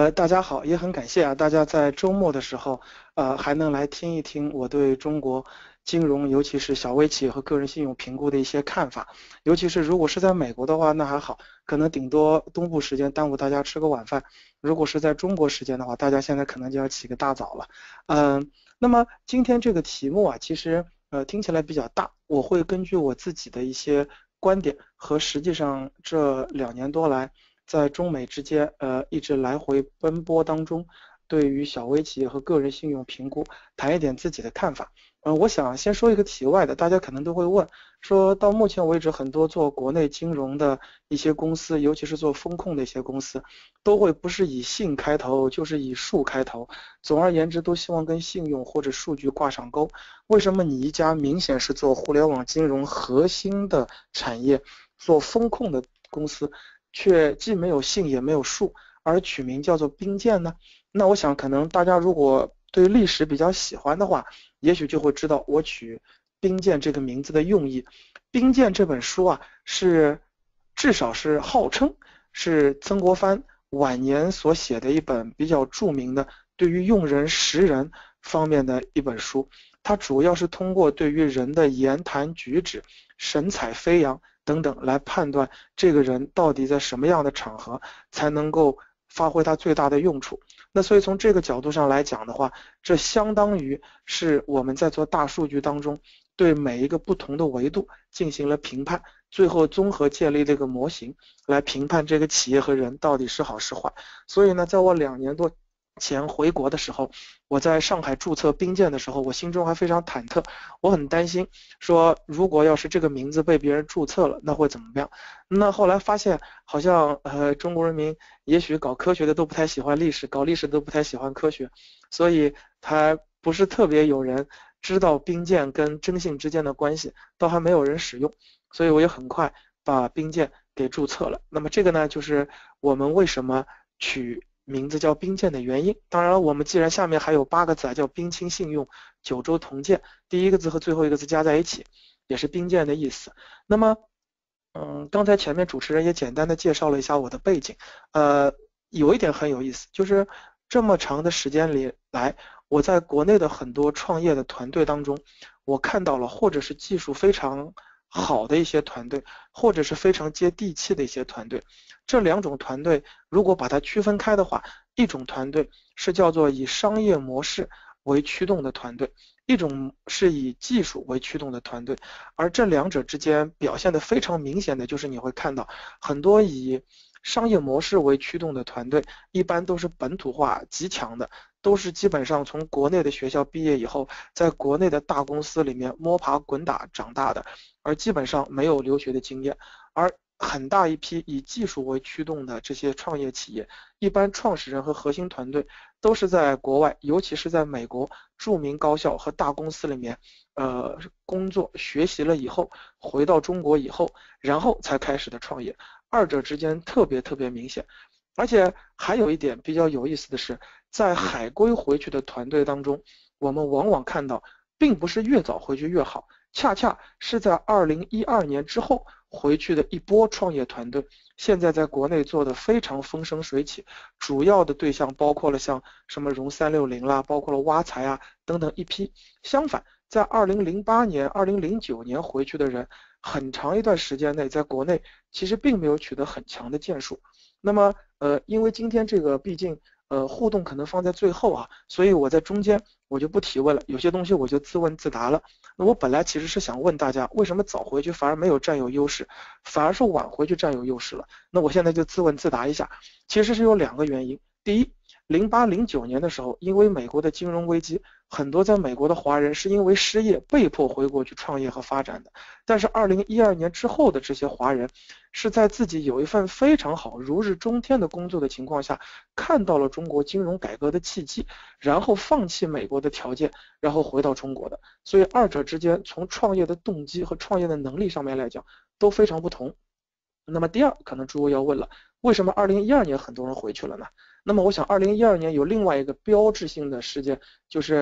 大家好，也很感谢啊，大家在周末的时候，还能来听一听我对中国金融，尤其是小微企业和个人信用评估的一些看法。尤其是如果是在美国的话，那还好，可能顶多东部时间耽误大家吃个晚饭。如果是在中国时间的话，大家现在可能就要起个大早了。那么今天这个题目啊，其实听起来比较大，我会根据我自己的一些观点和实际上这2年多来。在中美之间，一直来回奔波当中，对于小微企业和个人信用评估，谈一点自己的看法。我想先说一个题外的，大家可能都会问，说到目前为止，很多做国内金融的一些公司，尤其是做风控的一些公司，都会不是以信开头，就是以数开头。总而言之，都希望跟信用或者数据挂上钩。为什么你一家明显是做互联网金融核心的产业，做风控的公司？却既没有姓也没有数，而取名叫做冰剑呢？那我想可能大家如果对历史比较喜欢的话，也许就会知道我取冰剑这个名字的用意。冰剑这本书啊，至少是号称是曾国藩晚年所写的一本比较著名的对于用人识人方面的一本书。它主要是通过对于人的言谈举止、神采飞扬等等来判断这个人到底在什么样的场合才能够发挥他最大的用处。那所以从这个角度上来讲的话，这相当于是我们在做大数据当中对每一个不同的维度进行了评判，最后综合建立这个模型来评判这个企业和人到底是好是坏。所以呢，在我2年多前回国的时候，我在上海注册冰剑的时候，我心中还非常忐忑，我很担心说如果要是这个名字被别人注册了，那会怎么样？那后来发现好像中国人民也许搞科学的都不太喜欢历史，搞历史都不太喜欢科学，所以还不是特别有人知道冰剑跟征信之间的关系，倒还没有人使用，所以我也很快把冰剑给注册了。那么这个呢，就是我们为什么取名字叫冰剑的原因。当然了，我们既然下面还有8个字啊，叫冰清信用九州同鉴，第一个字和最后一个字加在一起，也是冰剑的意思。那么，刚才前面主持人也简单的介绍了一下我的背景，有一点很有意思，就是这么长的时间里来，我在国内的很多创业的团队当中，我看到了或者是技术非常好的一些团队，或者是非常接地气的一些团队。这两种团队如果把它区分开的话，一种团队是叫做以商业模式为驱动的团队，一种是以技术为驱动的团队，而这两者之间表现的非常明显的就是你会看到很多以商业模式为驱动的团队，一般都是本土化极强的，都是基本上从国内的学校毕业以后，在国内的大公司里面摸爬滚打长大的，而基本上没有留学的经验。而很大一批以技术为驱动的这些创业企业，一般创始人和核心团队都是在国外，尤其是在美国著名高校和大公司里面，工作学习了以后，回到中国以后，然后才开始的创业，二者之间特别明显。而且还有一点比较有意思的是，在海归回去的团队当中，我们往往看到，并不是越早回去越好，恰恰是在2012年之后回去的一波创业团队，现在在国内做的非常风生水起，主要的对象包括了像什么融360啦，包括了挖财啊等等一批。相反，在2008年、2009年回去的人，很长一段时间内在国内其实并没有取得很强的建树。那么因为今天这个毕竟互动可能放在最后啊，所以我在中间我就不提问了，有些东西我就自问自答了。那我本来其实是想问大家，为什么早回去反而没有占有优势，反而是晚回去占有优势了？那我现在就自问自答一下，其实是有2个原因。第一，08、09年的时候，因为美国的金融危机，很多在美国的华人是因为失业被迫回国去创业和发展的。但是2012年之后的这些华人，是在自己有一份非常好、如日中天的工作的情况下，看到了中国金融改革的契机，然后放弃美国的条件，然后回到中国的。所以二者之间从创业的动机和创业的能力上面来讲都非常不同。那么第二，可能诸位要问了，为什么2012年很多人回去了呢？那么我想2012年有另外一个标志性的事件，就是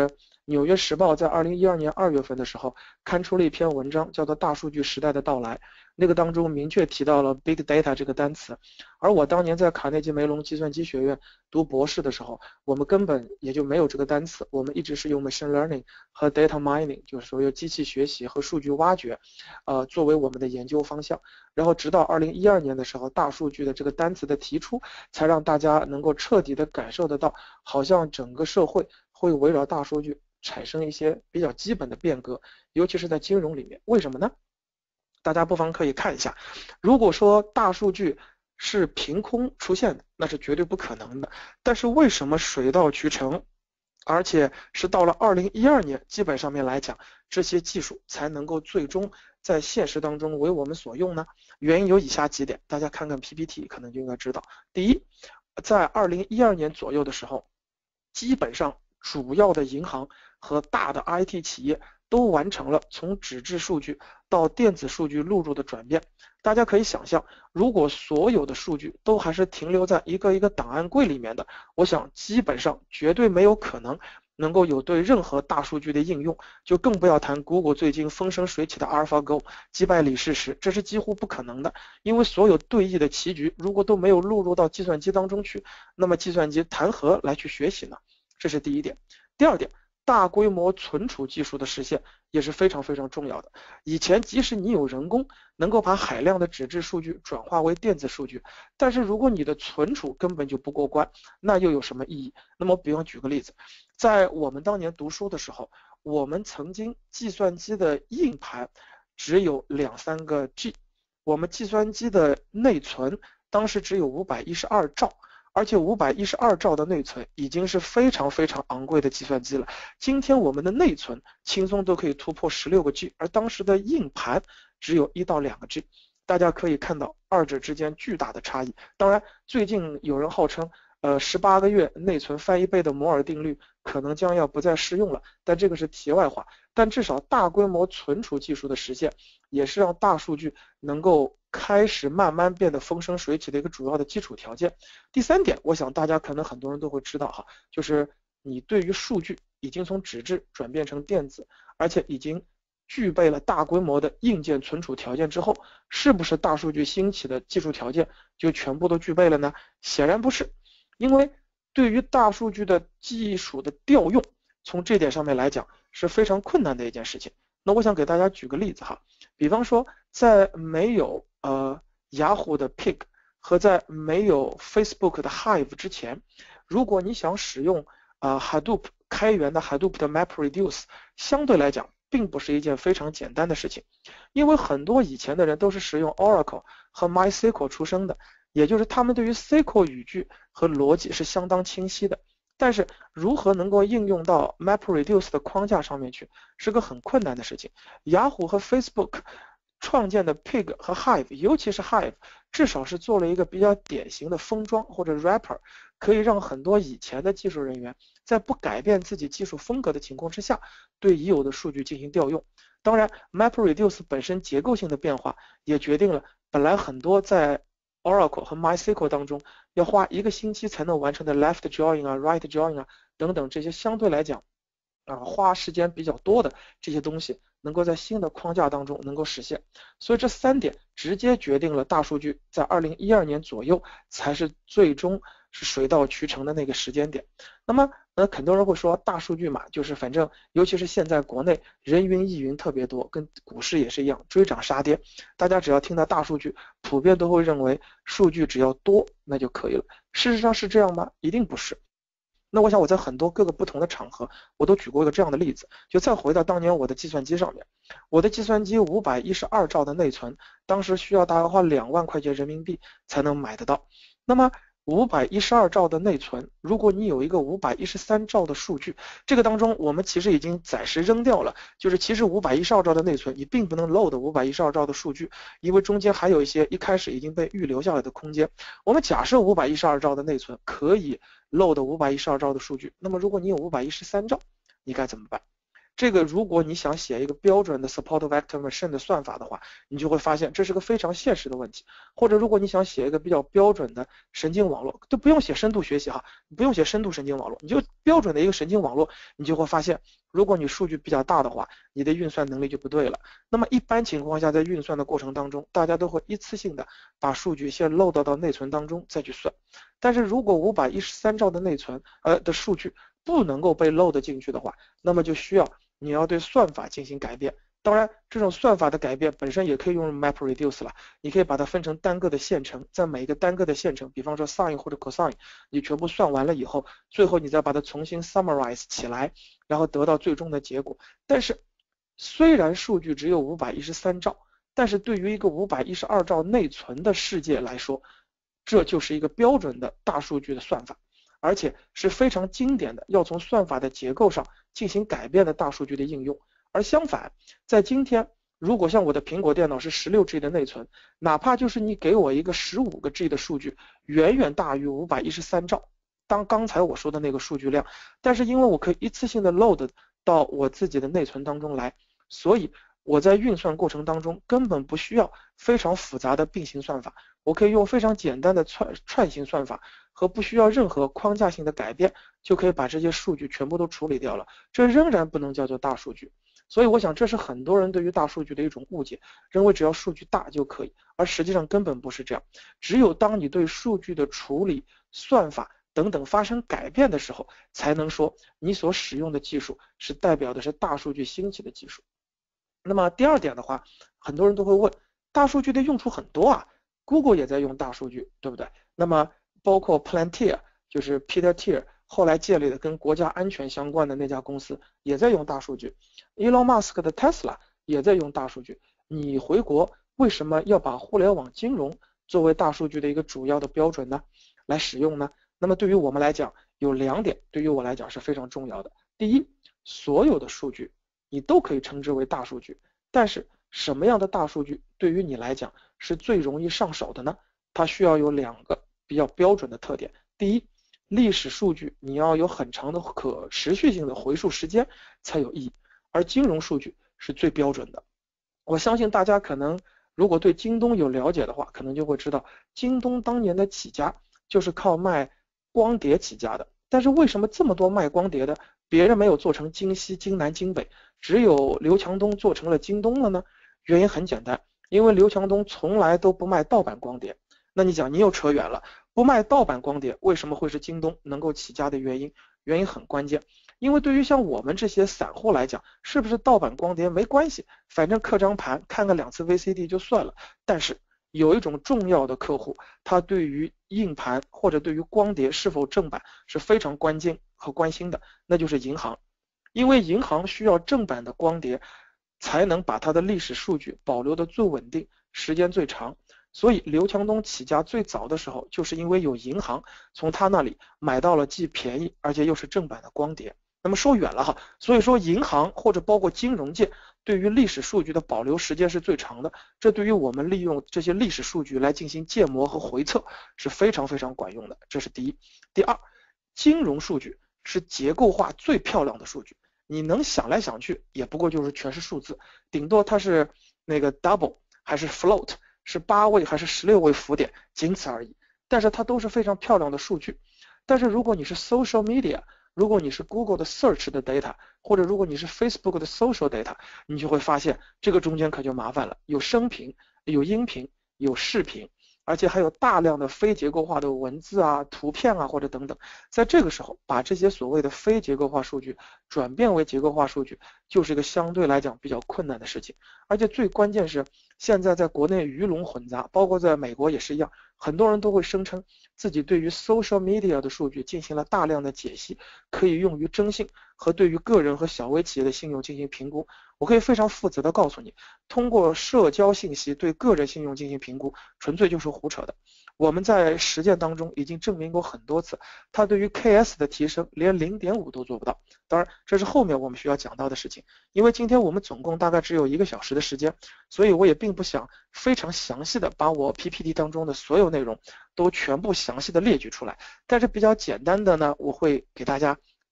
纽约时报在2012年2月份的时候刊出了一篇文章，叫做《大数据时代的到来》，那个当中明确提到了 Big Data 这个单词。而我当年在卡内基梅隆计算机学院读博士的时候，我们根本也就没有这个单词，我们一直是用 Machine Learning 和 Data Mining， 就是说用机器学习和数据挖掘，作为我们的研究方向。然后直到2012年的时候，大数据的这个单词的提出，才让大家能够彻底的感受得到，好像整个社会会围绕大数据产生一些比较基本的变革，尤其是在金融里面。为什么呢？大家不妨可以看一下，如果说大数据是凭空出现的，那是绝对不可能的。但是为什么水到渠成，而且是到了2012年，基本上面来讲，这些技术才能够最终在现实当中为我们所用呢？原因有以下几点，大家看看 PPT 可能就应该知道。第一，在2012年左右的时候，基本上主要的银行和大的 IT 企业都完成了从纸质数据到电子数据录入的转变。大家可以想象，如果所有的数据都还是停留在一个一个档案柜里面的，我想基本上绝对没有可能能够有对任何大数据的应用，就更不要谈 Google 最近风生水起的 AlphaGo 击败李世石，这是几乎不可能的。因为所有对弈的棋局如果都没有录入到计算机当中去，那么计算机谈何来去学习呢？这是第一点。第二点，大规模存储技术的实现也是非常非常重要的。以前即使你有人工能够把海量的纸质数据转化为电子数据，但是如果你的存储根本就不过关，那又有什么意义？那么比方举个例子，在我们当年读书的时候，我们曾经计算机的硬盘只有2-3个 G， 我们计算机的内存当时只有512兆，而且512兆的内存已经是非常非常昂贵的计算机了。今天我们的内存轻松都可以突破16个 G， 而当时的硬盘只有1到2个 G， 大家可以看到二者之间巨大的差异。当然，最近有人号称18个月内存翻1倍的摩尔定律可能将要不再适用了，但这个是题外话。但至少大规模存储技术的实现，也是让大数据能够开始慢慢变得风生水起的一个主要的基础条件。第三点，我想大家可能很多人都会知道哈，就是你对于数据已经从纸质转变成电子，而且已经具备了大规模的硬件存储条件之后，是不是大数据兴起的技术条件就全部都具备了呢？显然不是。因为对于大数据的技术的调用，从这点上面来讲是非常困难的一件事情。那我想给大家举个例子哈，比方说在没有雅虎的 Pig 和在没有 Facebook 的 Hive 之前，如果你想使用Hadoop 开源的 Hadoop 的 MapReduce， 相对来讲并不是一件非常简单的事情，因为很多以前的人都是使用 Oracle 和 MySQL 出生的，也就是他们对于 SQL 语句和逻辑是相当清晰的，但是如何能够应用到 MapReduce 的框架上面去，是个很困难的事情。雅虎和 Facebook 创建的 Pig 和 Hive， 尤其是 Hive， 至少是做了一个比较典型的封装或者 wrapper， 可以让很多以前的技术人员在不改变自己技术风格的情况之下，对已有的数据进行调用。当然 MapReduce 本身结构性的变化也决定了本来很多在Oracle 和 MySQL 当中要花1个星期才能完成的 left join 啊 right join 啊等等这些相对来讲花时间比较多的这些东西，能够在新的框架当中能够实现。所以这3点直接决定了大数据在2012年左右才是最终是水到渠成的那个时间点。那么很多人会说大数据嘛，就是反正尤其是现在国内人云亦云特别多，跟股市也是一样追涨杀跌，大家只要听到大数据，普遍都会认为数据只要多那就可以了。事实上是这样吗？一定不是。那我想我在很多各个不同的场合我都举过一个这样的例子，就再回到当年我的计算机上面，我的计算机512兆的内存，当时需要大概花2万块钱人民币才能买得到。那么512兆的内存，如果你有一个513兆的数据，这个当中我们其实已经暂时扔掉了，就是其实512兆的内存你并不能 load 512兆的数据，因为中间还有一些一开始已经被预留下来的空间。我们假设512兆的内存可以 load 512兆的数据，那么如果你有513兆，你该怎么办？ 这个如果你想写一个标准的 support vector machine 的算法的话，你就会发现这是个非常现实的问题。或者如果你想写一个比较标准的神经网络，就不用写深度学习哈，不用写深度神经网络，你就标准的一个神经网络，你就会发现，如果你数据比较大的话，你的运算能力就不对了。那么一般情况下，在运算的过程当中，大家都会一次性的把数据先 load 到内存当中再去算。但是如果513兆的内存的数据不能够被 load 进去的话，那么就需要你要对算法进行改变。当然，这种算法的改变本身也可以用 MapReduce 了，你可以把它分成单个的线程，在每一个单个的线程，比方说 sin 或者 cosine， 你全部算完了以后，最后你再把它重新 summarize 起来，然后得到最终的结果。但是虽然数据只有513兆，但是对于一个512兆内存的世界来说，这就是一个标准的大数据的算法，而且是非常经典的要从算法的结构上进行改变的大数据的应用。而相反，在今天，如果像我的苹果电脑是16G 的内存，哪怕就是你给我一个15个 G 的数据，远远大于513兆，刚才我说的那个数据量，但是因为我可以一次性的 load 到我自己的内存当中来，所以我在运算过程当中根本不需要非常复杂的并行算法，我可以用非常简单的串行算法和不需要任何框架性的改变，就可以把这些数据全部都处理掉了。这仍然不能叫做大数据。所以我想这是很多人对于大数据的一种误解，认为只要数据大就可以，而实际上根本不是这样。只有当你对数据的处理、算法等等发生改变的时候，才能说你所使用的技术是代表的是大数据兴起的技术。那么第二点的话，很多人都会问，大数据的用处很多啊 ，Google 也在用大数据，对不对？那么包括 Palantir， 就是 Peter Thiel 后来建立的跟国家安全相关的那家公司也在用大数据。Elon Musk 的 Tesla 也在用大数据。你回国为什么要把互联网金融作为大数据的一个主要的标准呢？来使用呢？那么对于我们来讲，有2点对于我来讲是非常重要的。第一，所有的数据你都可以称之为大数据，但是什么样的大数据对于你来讲是最容易上手的呢？它需要有2个比较标准的特点。第一，历史数据你要有很长的可持续性的回溯时间才有意义，而金融数据是最标准的。我相信大家可能如果对京东有了解的话，可能就会知道京东当年的起家就是靠卖光碟起家的。但是为什么这么多卖光碟的，别人没有做成京西、京南、京北，只有刘强东做成了京东了呢？原因很简单，因为刘强东从来都不卖盗版光碟。那你讲你又扯远了，不卖盗版光碟为什么会是京东能够起家的原因？原因很关键，因为对于像我们这些散户来讲，是不是盗版光碟没关系，反正刻张盘看个2次 VCD 就算了。但是有一种重要的客户，他对于硬盘或者对于光碟是否正版是非常关键和关心的，那就是银行。因为银行需要正版的光碟，才能把它的历史数据保留的最稳定，时间最长。所以刘强东起家最早的时候，就是因为有银行从他那里买到了既便宜而且又是正版的光碟。那么说远了哈，所以说银行或者包括金融界对于历史数据的保留时间是最长的，这对于我们利用这些历史数据来进行建模和回测是非常非常管用的，这是第一。第二，金融数据是结构化最漂亮的数据，你能想来想去也不过就是全是数字，顶多它是那个 double 还是 float， 是8位还是16位浮点，仅此而已，但是它都是非常漂亮的数据。但是如果你是 social media， 如果你是 Google 的 search 的 data， 或者如果你是 Facebook 的 social data， 你就会发现这个中间可就麻烦了，有声频，有音频，有视频，而且还有大量的非结构化的文字啊、图片啊或者等等。在这个时候，把这些所谓的非结构化数据转变为结构化数据，就是一个相对来讲比较困难的事情。而且最关键是，现在在国内鱼龙混杂，包括在美国也是一样，很多人都会声称自己对于 social media 的数据进行了大量的解析，可以用于征信和对于个人和小微企业的信用进行评估。我可以非常负责的告诉你，通过社交信息对个人信用进行评估，纯粹就是胡扯的。我们在实践当中已经证明过很多次，它对于 KS 的提升连 0.5 都做不到。当然，这是后面我们需要讲到的事情。因为今天我们总共大概只有1个小时的时间，所以我也并不想非常详细的把我 PPT 当中的所有内容都全部详细的列举出来。但是比较简单的呢，我会给大家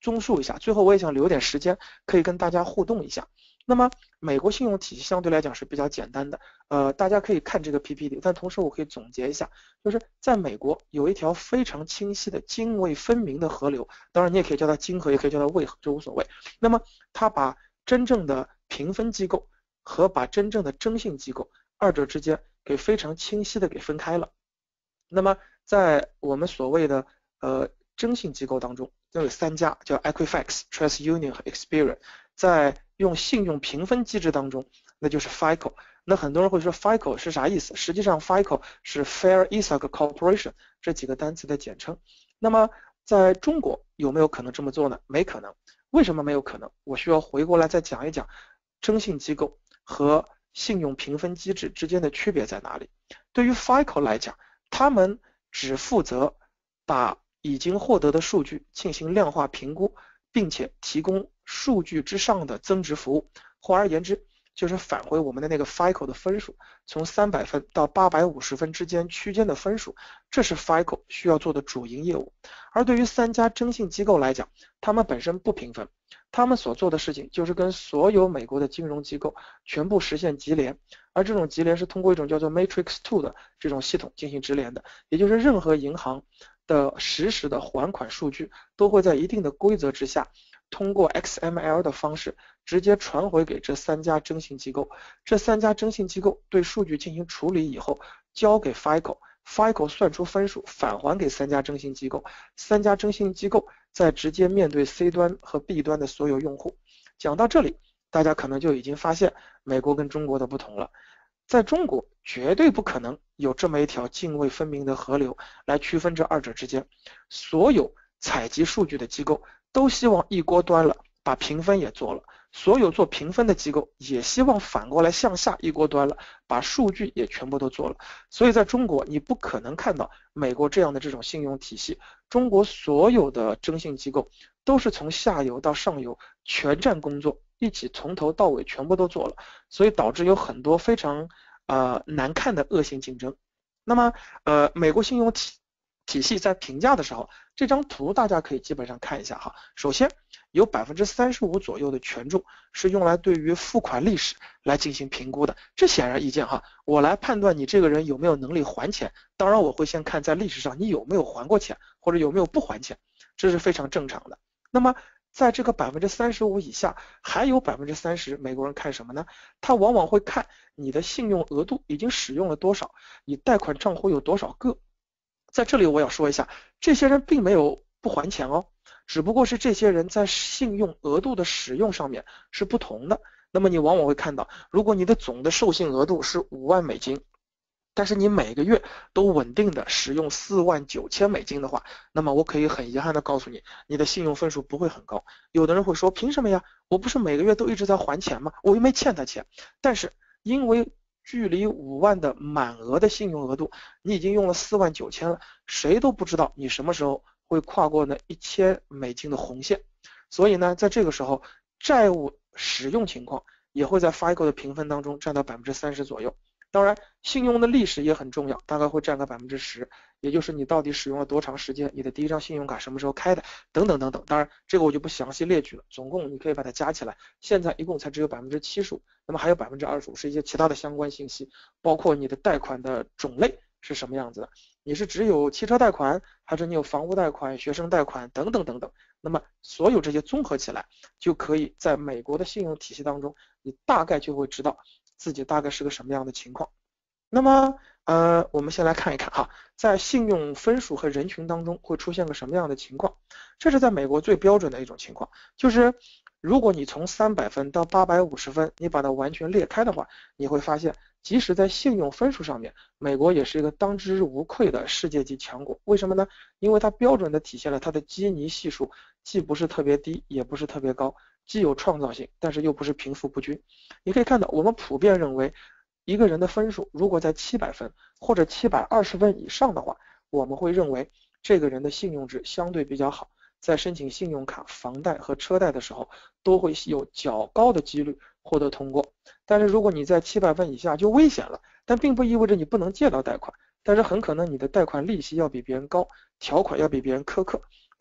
综述一下，最后我也想留点时间可以跟大家互动一下。那么美国信用体系相对来讲是比较简单的，大家可以看这个 PPT， 但同时我可以总结一下，就是在美国有一条非常清晰的泾渭分明的河流，当然你也可以叫它泾河，也可以叫它渭河，这无所谓。那么它把真正的评分机构和把真正的征信机构二者之间给非常清晰的给分开了。那么在我们所谓的征信机构当中，就有3家，叫 Equifax、TrustUnion 和 Experian。在用信用评分机制当中，那就是 FICO。那很多人会说 FICO 是啥意思？实际上 FICO 是 Fair Isaac Corporation 这几个单词的简称。那么在中国有没有可能这么做呢？没可能。为什么没有可能？我需要回过来再讲一讲征信机构和信用评分机制之间的区别在哪里。对于 FICO 来讲，他们只负责把已经获得的数据进行量化评估，并且提供数据之上的增值服务。换而言之，就是返回我们的那个 FICO 的分数，从300分到850分之间区间的分数，这是 FICO 需要做的主营业务。而对于3家征信机构来讲，他们本身不评分，他们所做的事情就是跟所有美国的金融机构全部实现集联，而这种集联是通过一种叫做 Matrix 2的这种系统进行直联的，也就是任何银行的实时的还款数据都会在一定的规则之下，通过 XML 的方式直接传回给这3家征信机构。这3家征信机构对数据进行处理以后，交给 FICO，FICO 算出分数返还给3家征信机构，3家征信机构再直接面对 C 端和 B 端的所有用户。讲到这里，大家可能就已经发现美国跟中国的不同了。在中国绝对不可能有这么一条泾渭分明的河流来区分这二者之间。所有采集数据的机构都希望一锅端了，把评分也做了，所有做评分的机构也希望反过来向下一锅端了，把数据也全部都做了。所以在中国你不可能看到美国这样的这种信用体系，中国所有的征信机构都是从下游到上游全站工作，一起从头到尾全部都做了，所以导致有很多非常难看的恶性竞争。那么美国信用体系在评价的时候，这张图大家可以基本上看一下哈。首先有35%左右的权重是用来对于付款历史来进行评估的，这显而易见哈。我来判断你这个人有没有能力还钱，当然我会先看在历史上你有没有还过钱，或者有没有不还钱，这是非常正常的。那么在这个35%以下，还有30%，美国人看什么呢？他往往会看你的信用额度已经使用了多少，你贷款账户有多少个。在这里我要说一下，这些人并没有不还钱哦，只不过是这些人在信用额度的使用上面是不同的。那么你往往会看到，如果你的总的授信额度是5万美金，但是你每个月都稳定的使用4万9千美金的话，那么我可以很遗憾的告诉你，你的信用分数不会很高。有的人会说，凭什么呀？我不是每个月都一直在还钱吗？我又没欠他钱。但是因为距离5万的满额的信用额度，你已经用了4万9千了，谁都不知道你什么时候会跨过那1000美金的红线。所以呢，在这个时候，债务使用情况也会在 FICO 的评分当中占到30%左右。当然，信用的历史也很重要，大概会占个10%，也就是你到底使用了多长时间，你的第一张信用卡什么时候开的，等等等等。当然，这个我就不详细列举了，总共你可以把它加起来，现在一共才只有75%，那么还有25%是一些其他的相关信息，包括你的贷款的种类是什么样子的，你是只有汽车贷款，还是你有房屋贷款、学生贷款等等等等。那么所有这些综合起来，就可以在美国的信用体系当中，你大概就会知道自己大概是个什么样的情况。那么我们先来看一看哈，在信用分数和人群当中会出现个什么样的情况。这是在美国最标准的一种情况，就是如果你从300分到850分，你把它完全裂开的话，你会发现即使在信用分数上面，美国也是一个当之无愧的世界级强国。为什么呢？因为它标准的体现了它的基尼系数既不是特别低，也不是特别高，既有创造性，但是又不是贫富不均。你可以看到，我们普遍认为一个人的分数如果在700分或者720分以上的话，我们会认为这个人的信用值相对比较好，在申请信用卡、房贷和车贷的时候都会有较高的几率获得通过。但是如果你在700分以下就危险了，但并不意味着你不能借到贷款，但是很可能你的贷款利息要比别人高，条款要比别人苛刻。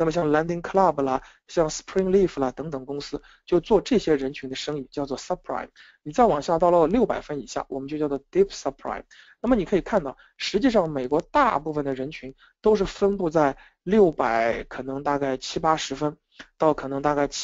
那么像 Lending Club 啦，像 Springleaf 啦等等公司就做这些人群的生意，叫做 subprime。你再往下到了600分以下，我们就叫做 deep subprime。那么你可以看到，实际上美国大部分的人群都是分布在600可能大概70-80分到可能大概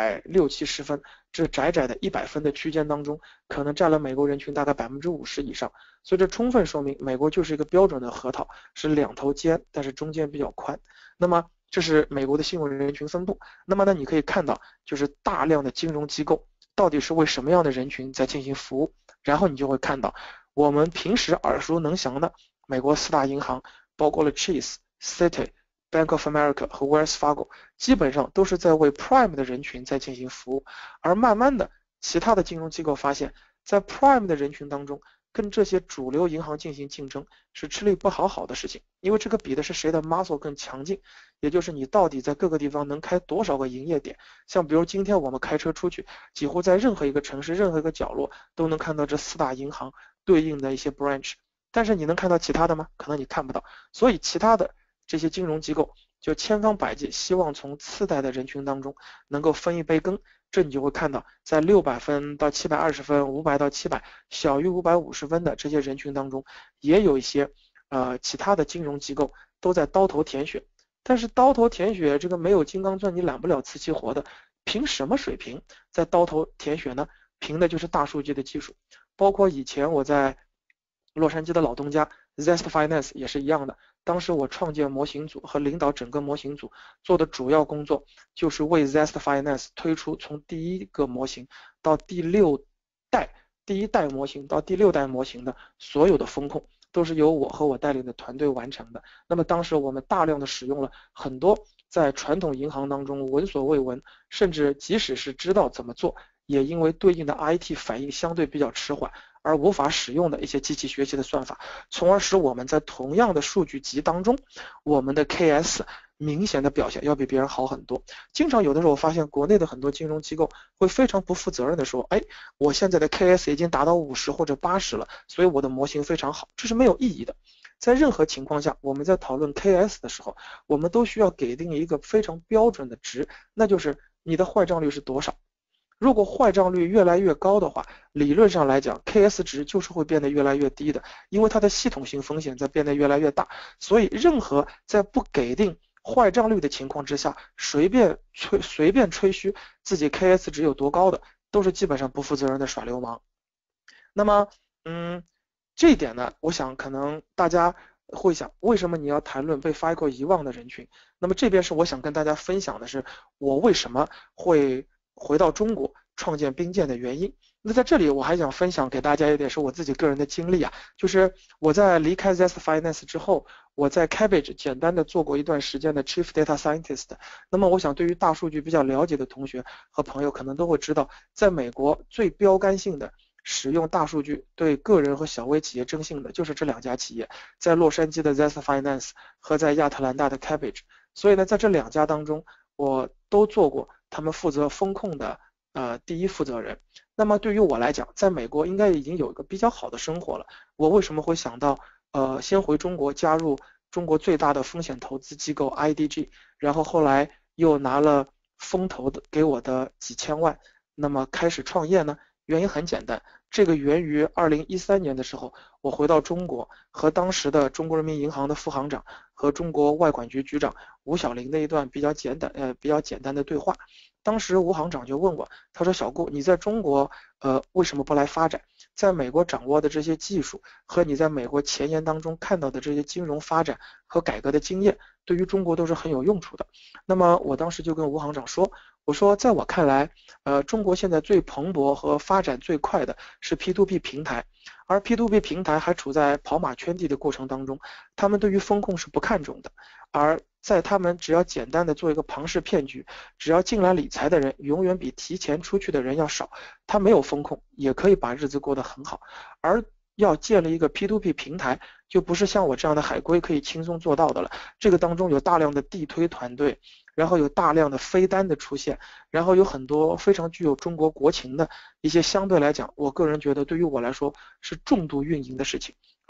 760-70分这窄窄的100分的区间当中，可能占了美国人群大概50%以上。所以这充分说明美国就是一个标准的核桃，是两头尖，但是中间比较宽。那么这是美国的新闻人群分布。那么呢，你可以看到就是大量的金融机构到底是为什么样的人群在进行服务，然后你就会看到我们平时耳熟能详的美国4大银行，包括了 Chase、Citi、Bank of America 和 Wells Fargo， 基本上都是在为 Prime 的人群在进行服务。而慢慢的，其他的金融机构发现，在 Prime 的人群当中，跟这些主流银行进行竞争是吃力不讨好的事情，因为这个比的是谁的 muscle 更强劲，也就是你到底在各个地方能开多少个营业点。像比如今天我们开车出去，几乎在任何一个城市、任何一个角落都能看到这4大银行对应的一些 branch， 但是你能看到其他的吗？可能你看不到。所以其他的这些金融机构就千方百计希望从次贷的人群当中能够分一杯羹。这你就会看到，在600分到720分、500到700，小于550分的这些人群当中，也有一些其他的金融机构都在刀头舔血。但是刀头舔血，这个没有金刚钻你揽不了瓷器活的，凭什么水平在刀头舔血呢？凭的就是大数据的技术。包括以前我在洛杉矶的老东家 Zest Finance 也是一样的，当时我创建模型组和领导整个模型组做的主要工作，就是为 Zest Finance 推出从第一个模型到第1代模型到第6代模型的所有的风控，都是由我和我带领的团队完成的。那么当时我们大量的使用了很多在传统银行当中闻所未闻，甚至即使是知道怎么做，也因为对应的 IT 反应相对比较迟缓而无法使用的一些机器学习的算法，从而使我们在同样的数据集当中，我们的 KS 明显的表现要比别人好很多。经常有的时候我发现国内的很多金融机构会非常不负责任的说，我现在的 KS 已经达到50或者80了，所以我的模型非常好，这是没有意义的。在任何情况下，我们在讨论 KS 的时候，我们都需要给定一个非常标准的值，那就是你的坏账率是多少。如果坏账率越来越高的话，理论上来讲 KS 值就是会变得越来越低的，因为它的系统性风险在变得越来越大。所以任何在不给定坏账率的情况之下，随便吹嘘自己 KS 值有多高的，都是基本上不负责任的耍流氓。那么这一点呢，我想可能大家会想，为什么你要谈论被 FICO 遗忘的人群？那么这边是我想跟大家分享的是，我为什么会回到中国创建冰剑的原因。那在这里我还想分享给大家一点是我自己个人的经历啊，就是我在离开 Zest Finance 之后，我在 Cabbage 简单的做过一段时间的 Chief Data Scientist。那么我想对于大数据比较了解的同学和朋友可能都会知道，在美国最标杆性的使用大数据对个人和小微企业征信的就是这2家企业，在洛杉矶的 Zest Finance 和在亚特兰大的 Cabbage。所以呢，在这2家当中，我都做过他们负责风控的第一负责人。那么对于我来讲，在美国应该已经有一个比较好的生活了。我为什么会想到先回中国加入中国最大的风险投资机构 IDG， 然后后来又拿了风投的给我的几千万，那么开始创业呢？原因很简单，这个源于2013年的时候，我回到中国，和当时的中国人民银行的副行长和中国外管局局长吴晓林的一段比较简单的对话。当时吴行长就问我，他说小顾，你在中国为什么不来发展？在美国掌握的这些技术和你在美国前沿当中看到的这些金融发展和改革的经验，对于中国都是很有用处的。那么我当时就跟吴行长说，我说在我看来中国现在最蓬勃和发展最快的是 P2P 平台，而 P2P 平台还处在跑马圈地的过程当中，他们对于风控是不看重的，而在他们只要简单的做一个庞氏骗局，只要进来理财的人永远比提前出去的人要少，他没有风控也可以把日子过得很好。而要建立一个 P2P 平台，就不是像我这样的海归可以轻松做到的了。这个当中有大量的地推团队，然后有大量的飞单的出现，然后有很多非常具有中国国情的一些相对来讲，我个人觉得对于我来说是重度运营的事情。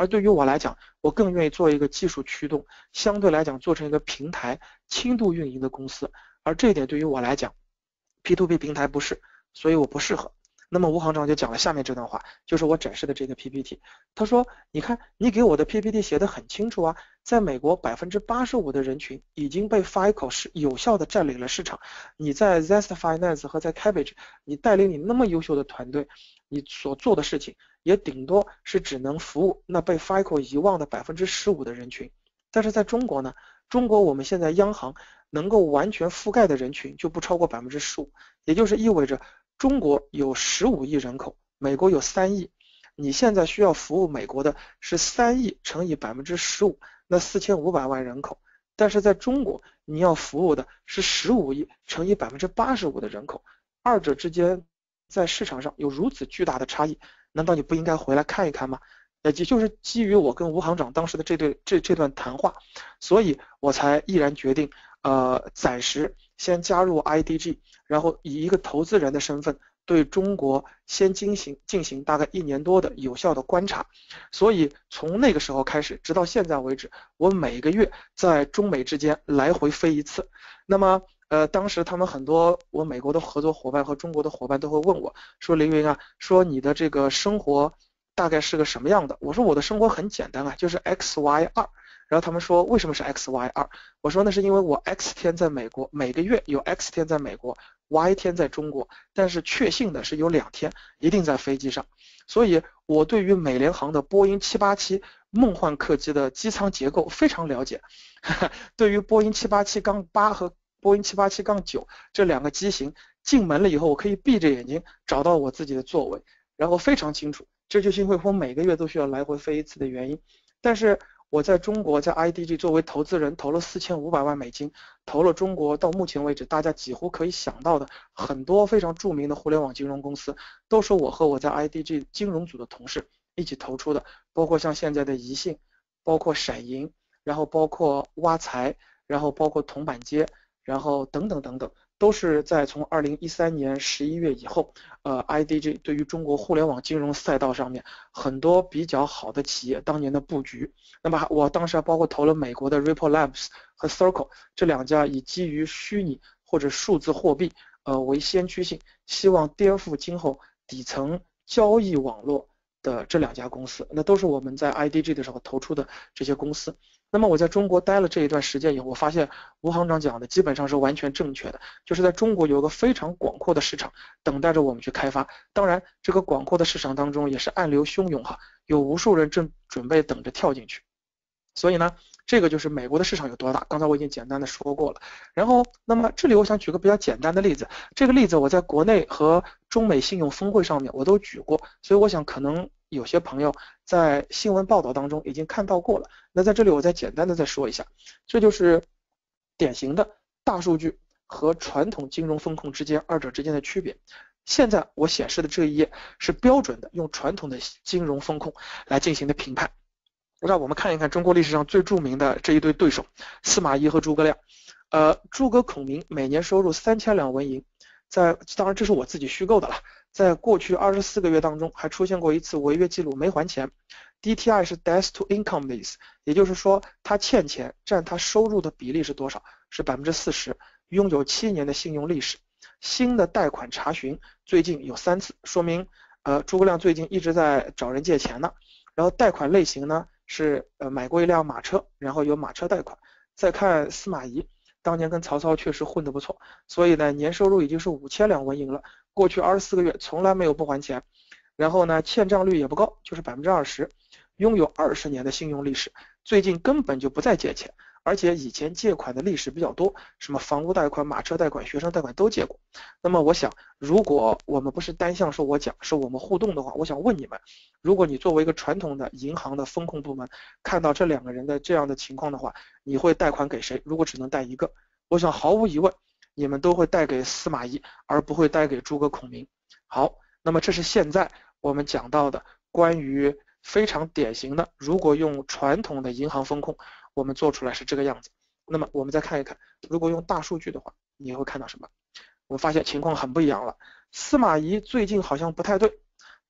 而对于我来讲，我更愿意做一个技术驱动，相对来讲做成一个平台轻度运营的公司，而这一点对于我来讲 P2P 平台不是，所以我不适合。那么吴行长就讲了下面这段话，就是我展示的这个 PPT。他说，你看你给我的 PPT 写得很清楚啊，在美国85%的人群已经被 FICO 是有效的占领了市场。你在 Zest Finance 和在 Cabbage， 你带领你那么优秀的团队，你所做的事情也顶多是只能服务那被 FICO 遗忘的15%的人群。但是在中国呢，中国我们现在央行能够完全覆盖的人群就不超过15%，也就是意味着中国有15亿人口，美国有3亿，你现在需要服务美国的是3亿乘以15%，那4500万人口。但是在中国，你要服务的是15亿乘以85%的人口，二者之间在市场上有如此巨大的差异，难道你不应该回来看一看吗？也就是基于我跟吴行长当时的这段谈话，所以我才毅然决定暂时先加入 IDG， 然后以一个投资人的身份对中国先进行大概1年多的有效的观察。所以从那个时候开始直到现在为止，我每个月在中美之间来回飞一次。那么当时他们很多我美国的合作伙伴和中国的伙伴都会问我说，凌云啊，说你的这个生活大概是个什么样的？我说我的生活很简单啊，就是 XY2。然后他们说为什么是 XY2？ 我说那是因为我 X 天在美国，每个月有 X 天在美国， Y 天在中国，但是确信的是有2天一定在飞机上。所以我对于美联航的波音787梦幻客机的机舱结构非常了解。对于波音787-8和波音787-9这2个机型，进门了以后我可以闭着眼睛找到我自己的座位，然后非常清楚。这就是因为我每个月都需要来回飞一次的原因。但是我在中国在 IDG 作为投资人投了4500万美金，投了中国到目前为止大家几乎可以想到的很多非常著名的互联网金融公司，都是我和我在 IDG 金融组的同事一起投出的，包括像现在的宜信，包括闪银，然后包括挖财，然后包括铜板街，然后等等等等，都是在从2013年11月以后IDG 对于中国互联网金融赛道上面很多比较好的企业当年的布局。那么我当时还包括投了美国的 Ripple Labs 和 Circle 这2家以基于虚拟或者数字货币为先驱性，希望颠覆今后底层交易网络的这2家公司，那都是我们在 IDG 的时候投出的这些公司。那么我在中国待了这一段时间以后，我发现吴行长讲的基本上是完全正确的，就是在中国有一个非常广阔的市场等待着我们去开发。当然这个广阔的市场当中也是暗流汹涌哈，有无数人正准备等着跳进去。所以呢，这个就是美国的市场有多大，刚才我已经简单的说过了。然后那么这里我想举个比较简单的例子，这个例子我在国内和中美信用峰会上面我都举过，所以我想可能有些朋友在新闻报道当中已经看到过了。那在这里我再简单的再说一下，这就是典型的大数据和传统金融风控之间二者之间的区别。现在我显示的这一页是标准的用传统的金融风控来进行的评判。让我们看一看中国历史上最著名的这一对对手，司马懿和诸葛亮。诸葛孔明每年收入3000两纹银，当然这是我自己虚构的了，在过去24个月当中还出现过一次违约记录没还钱。DTI 是 Debt to Income 的意思，也就是说他欠钱占他收入的比例是多少？是40%，拥有7年的信用历史。新的贷款查询最近有3次，说明诸葛亮最近一直在找人借钱呢。然后贷款类型呢是买过一辆马车，然后有马车贷款。再看司马懿，当年跟曹操确实混得不错，所以呢年收入已经是5000两纹银了，过去24个月从来没有不还钱。然后呢欠账率也不高，就是20%，拥有20年的信用历史，最近根本就不再借钱，而且以前借款的历史比较多，什么房屋贷款、马车贷款、学生贷款都借过。那么我想，如果我们不是单向说我讲，是我们互动的话，我想问你们，如果你作为一个传统的银行的风控部门，看到这2个人的这样的情况的话，你会贷款给谁？如果只能贷一个，我想毫无疑问，你们都会贷给司马懿，而不会贷给诸葛孔明。好，那么这是现在我们讲到的关于非常典型的，如果用传统的银行风控，我们做出来是这个样子。那么我们再看一看，如果用大数据的话，你会看到什么？我发现情况很不一样了。司马懿最近好像不太对，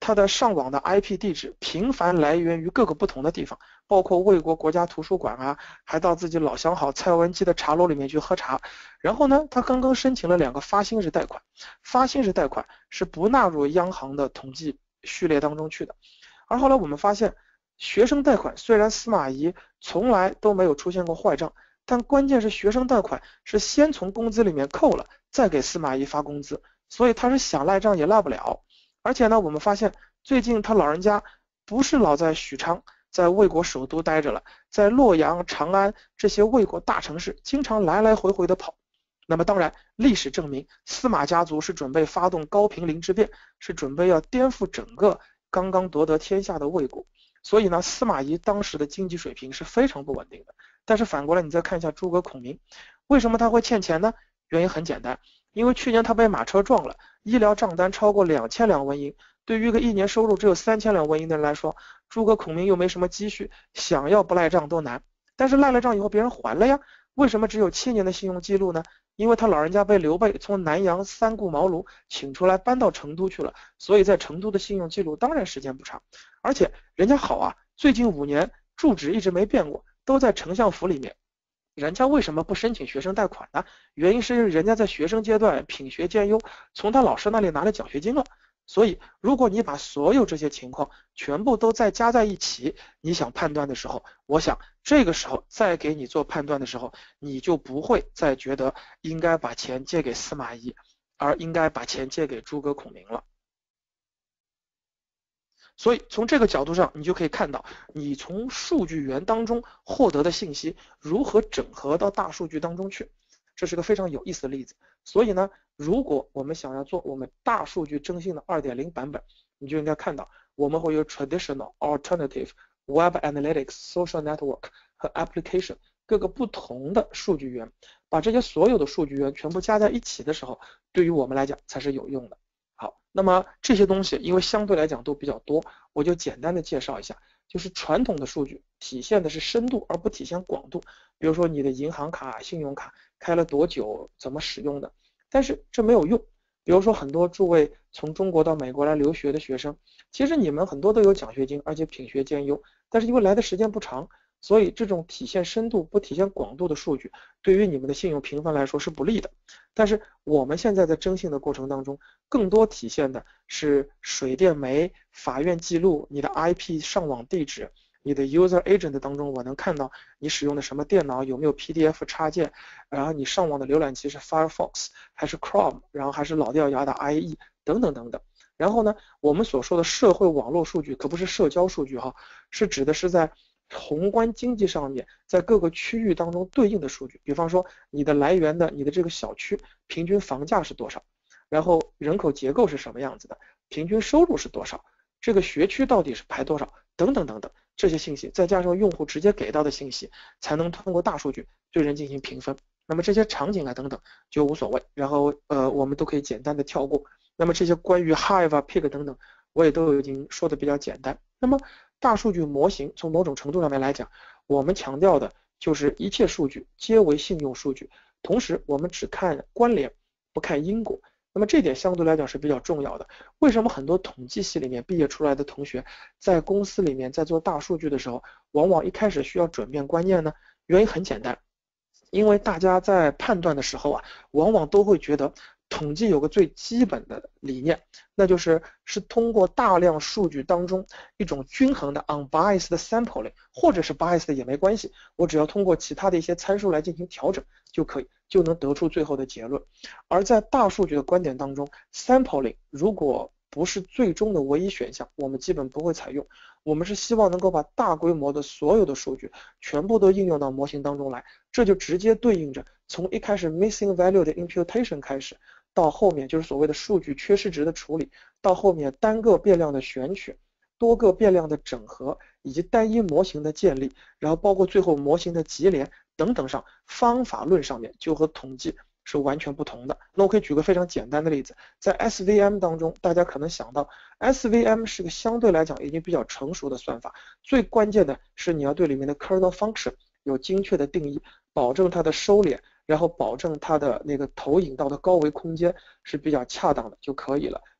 它的上网的 IP 地址频繁来源于各个不同的地方，包括魏国国家图书馆啊，还到自己老相好蔡文姬的茶楼里面去喝茶。然后呢，他刚刚申请了2个发薪日贷款，发薪日贷款是不纳入央行的统计序列当中去的。而后来我们发现，学生贷款虽然司马懿从来都没有出现过坏账，但关键是学生贷款是先从工资里面扣了，再给司马懿发工资，所以他是想赖账也赖不了。而且呢，我们发现最近他老人家不是老在许昌，在魏国首都待着了，在洛阳、长安这些魏国大城市经常来来回回的跑。那么当然，历史证明司马家族是准备发动高平陵之变，是准备要颠覆整个刚刚夺得天下的魏国。所以呢，司马懿当时的经济水平是非常不稳定的。但是反过来你再看一下诸葛孔明，为什么他会欠钱呢？原因很简单，因为去年他被马车撞了，医疗账单超过2000两纹银，对于一个1年收入只有3000两纹银的人来说，诸葛孔明又没什么积蓄，想要不赖账都难。但是赖了账以后别人还了呀，为什么只有7年的信用记录呢？因为他老人家被刘备从南阳三顾茅庐请出来搬到成都去了，所以在成都的信用记录当然时间不长。而且人家好啊，最近5年住址一直没变过，都在丞相府里面。人家为什么不申请学生贷款呢？原因是人家在学生阶段品学兼优，从他老师那里拿了奖学金了。所以如果你把所有这些情况全部都再加在一起，你想判断的时候，我想这个时候再给你做判断的时候，你就不会再觉得应该把钱借给司马懿，而应该把钱借给诸葛孔明了。所以从这个角度上，你就可以看到，你从数据源当中获得的信息如何整合到大数据当中去，这是个非常有意思的例子。所以呢，如果我们想要做我们大数据征信的2.0版本，你就应该看到我们会有 traditional、alternative、web analytics、social network 和 application 各个不同的数据源，把这些所有的数据源全部加在一起的时候，对于我们来讲才是有用的。好，那么这些东西因为相对来讲都比较多，我就简单的介绍一下。就是传统的数据体现的是深度而不体现广度，比如说你的银行卡、信用卡开了多久，怎么使用的，但是这没有用。比如说很多诸位从中国到美国来留学的学生，其实你们很多都有奖学金，而且品学兼优，但是因为来的时间不长，所以这种体现深度不体现广度的数据对于你们的信用评分来说是不利的。但是我们现在在征信的过程当中，更多体现的是水电煤、法院记录、你的 IP 上网地址、你的 user agent 当中，我能看到你使用的什么电脑，有没有 PDF 插件，然后你上网的浏览器是 Firefox 还是 Chrome， 然后还是老掉牙的 IE 等等等等。然后呢，我们所说的社会网络数据可不是社交数据哈，是指的是在宏观经济上面在各个区域当中对应的数据，比方说你的来源的你的这个小区平均房价是多少，然后人口结构是什么样子的，平均收入是多少，这个学区到底是排多少，等等等等，这些信息再加上用户直接给到的信息，才能通过大数据对人进行评分。那么这些场景啊等等就无所谓，然后我们都可以简单的跳过。那么这些关于 Hive 啊 Pig 等等我也都已经说的比较简单。那么大数据模型从某种程度上面来讲，我们强调的就是一切数据皆为信用数据，同时我们只看关联不看因果。那么这点相对来讲是比较重要的。为什么很多统计系里面毕业出来的同学在公司里面在做大数据的时候，往往一开始需要转变观念呢？原因很简单，因为大家在判断的时候啊，往往都会觉得统计有个最基本的理念，那就是通过大量数据当中一种均衡的 unbiased sampling， 或者是 biased 也没关系，我只要通过其他的一些参数来进行调整就可以，就能得出最后的结论。而在大数据的观点当中， sampling 如果不是最终的唯一选项，我们基本不会采用。我们是希望能够把大规模的所有的数据全部都应用到模型当中来，这就直接对应着从一开始 missing value 的 imputation 开始，到后面就是所谓的数据缺失值的处理，到后面单个变量的选取，多个变量的整合，以及单一模型的建立，然后包括最后模型的级联等等上，方法论上面就和统计是完全不同的。那我可以举个非常简单的例子，在 SVM 当中，大家可能想到 SVM 是个相对来讲已经比较成熟的算法，最关键的是你要对里面的 kernel function 有精确的定义，保证它的收敛，然后保证它的那个投影到的高维空间是比较恰当的就可以了。那么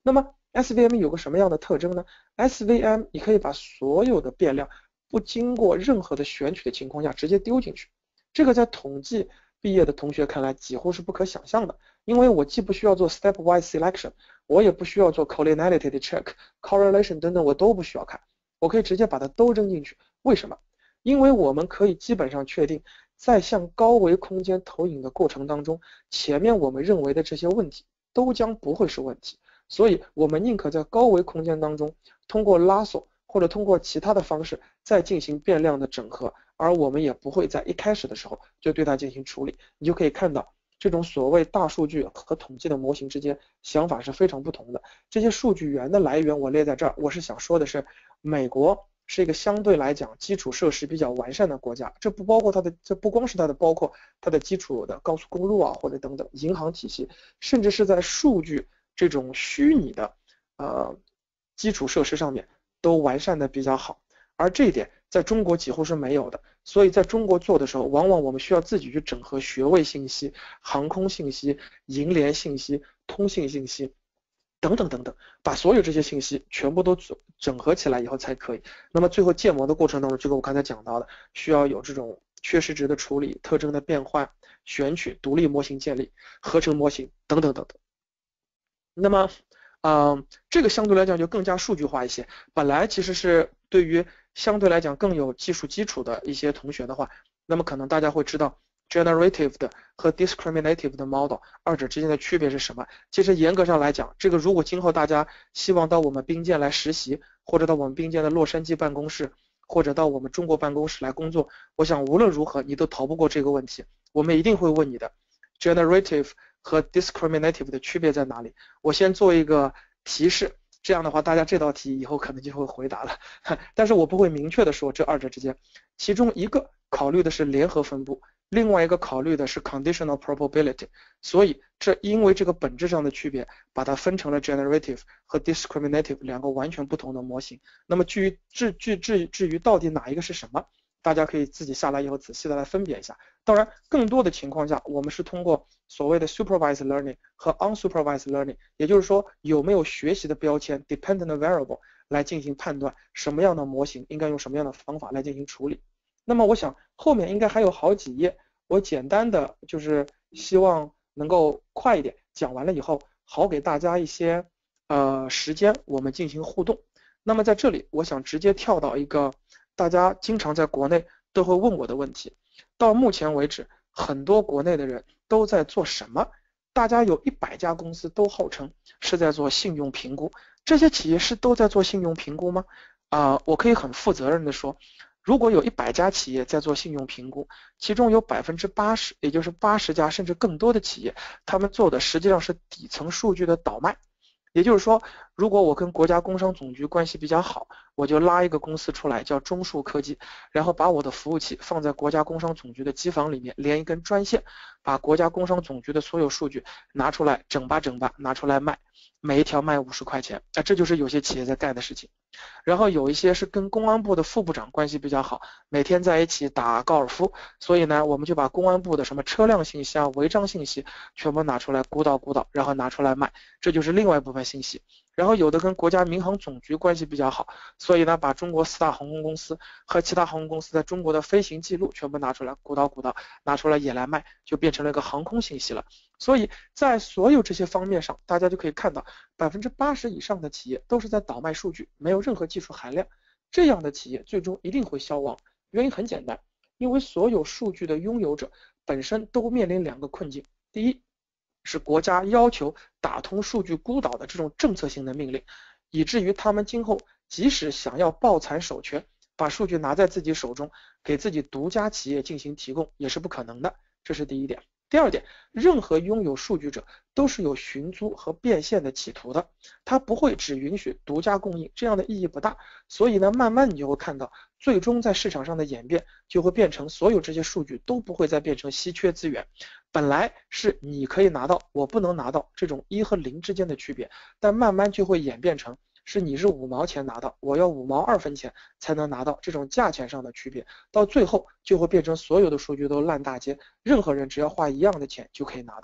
SVM 有个什么样的特征呢？ SVM 你可以把所有的变量不经过任何的选取的情况下直接丢进去，这个在统计毕业的同学看来几乎是不可想象的，因为我既不需要做 stepwise selection， 我也不需要做 collinearity 的 check，correlation 等等我都不需要看，我可以直接把它都扔进去。为什么？因为我们可以基本上确定，在向高维空间投影的过程当中，前面我们认为的这些问题都将不会是问题，所以我们宁可在高维空间当中通过拉锁或者通过其他的方式再进行变量的整合，而我们也不会在一开始的时候就对它进行处理。你就可以看到这种所谓大数据和统计的模型之间想法是非常不同的。这些数据源的来源我列在这儿，我是想说的是，美国是一个相对来讲基础设施比较完善的国家，这不光是它的包括它的基础的高速公路啊，或者等等银行体系，甚至是在数据这种虚拟的基础设施上面都完善的比较好，而这一点在中国几乎是没有的。所以在中国做的时候，往往我们需要自己去整合学位信息、航空信息、银联信息、通信信息等等等等，把所有这些信息全部都整合起来以后才可以。那么最后建模的过程当中，就跟我刚才讲到的，需要有这种缺失值的处理、特征的变换、选取、独立模型建立、合成模型等等等等。那么这个相对来讲就更加数据化一些。本来其实是对于相对来讲更有技术基础的一些同学的话，那么可能大家会知道 generative 的和 discriminative 的 model 二者之间的区别是什么。其实严格上来讲，这个如果今后大家希望到我们冰剑来实习，或者到我们冰剑的洛杉矶办公室，或者到我们中国办公室来工作，我想无论如何你都逃不过这个问题，我们一定会问你的 generative 和 discriminative 的区别在哪里。我先做一个提示，这样的话大家这道题以后可能就会回答了，但是我不会明确的说这二者之间，其中一个考虑的是联合分布，另外一个考虑的是 conditional probability， 所以因为这个本质上的区别，把它分成了 generative 和 discriminative 两个完全不同的模型。那么至于到底哪一个是什么，大家可以自己下来以后仔细的来分别一下。当然更多的情况下，我们是通过所谓的 supervised learning 和 unsupervised learning， 也就是说有没有学习的标签 dependent variable 来进行判断什么样的模型应该用什么样的方法来进行处理。那么我想后面应该还有好几页，我简单的就是希望能够快一点讲完了以后，好给大家一些时间我们进行互动。那么在这里我想直接跳到一个大家经常在国内都会问我的问题，到目前为止很多国内的人都在做什么？大家有100家公司都号称是在做信用评估，这些企业是都在做信用评估吗？我可以很负责任的说，如果有100家企业在做信用评估，其中有80%，也就是80家甚至更多的企业，他们做的实际上是底层数据的倒卖。也就是说，如果我跟国家工商总局关系比较好，我就拉一个公司出来叫中数科技，然后把我的服务器放在国家工商总局的机房里面，连一根专线，把国家工商总局的所有数据拿出来整吧拿出来卖，每一条卖50块钱，这就是有些企业在干的事情。然后有一些是跟公安部的副部长关系比较好，每天在一起打高尔夫，所以呢，我们就把公安部的什么车辆信息啊、违章信息全部拿出来鼓捣，然后拿出来卖，这就是另外一部分信息。然后有的跟国家民航总局关系比较好，所以呢，把中国4大航空公司和其他航空公司在中国的飞行记录全部拿出来鼓捣，拿出来也来卖，就变成了一个航空信息了。所以在所有这些方面上，大家就可以看到80%以上的企业都是在倒卖数据，没有任何技术含量。这样的企业最终一定会消亡，原因很简单，因为所有数据的拥有者本身都面临2个困境。第一，是国家要求打通数据孤岛的这种政策性的命令，以至于他们今后即使想要抱残守缺，把数据拿在自己手中，给自己独家企业进行提供，也是不可能的。这是第一点。第二点，任何拥有数据者都是有寻租和变现的企图的，他不会只允许独家供应，这样的意义不大。所以呢，慢慢你就会看到，最终在市场上的演变就会变成所有这些数据都不会再变成稀缺资源。本来是你可以拿到，我不能拿到，这种1和0之间的区别，但慢慢就会演变成是你是5毛钱拿到，我要5毛2分钱才能拿到，这种价钱上的区别，到最后就会变成所有的数据都烂大街，任何人只要花一样的钱就可以拿到。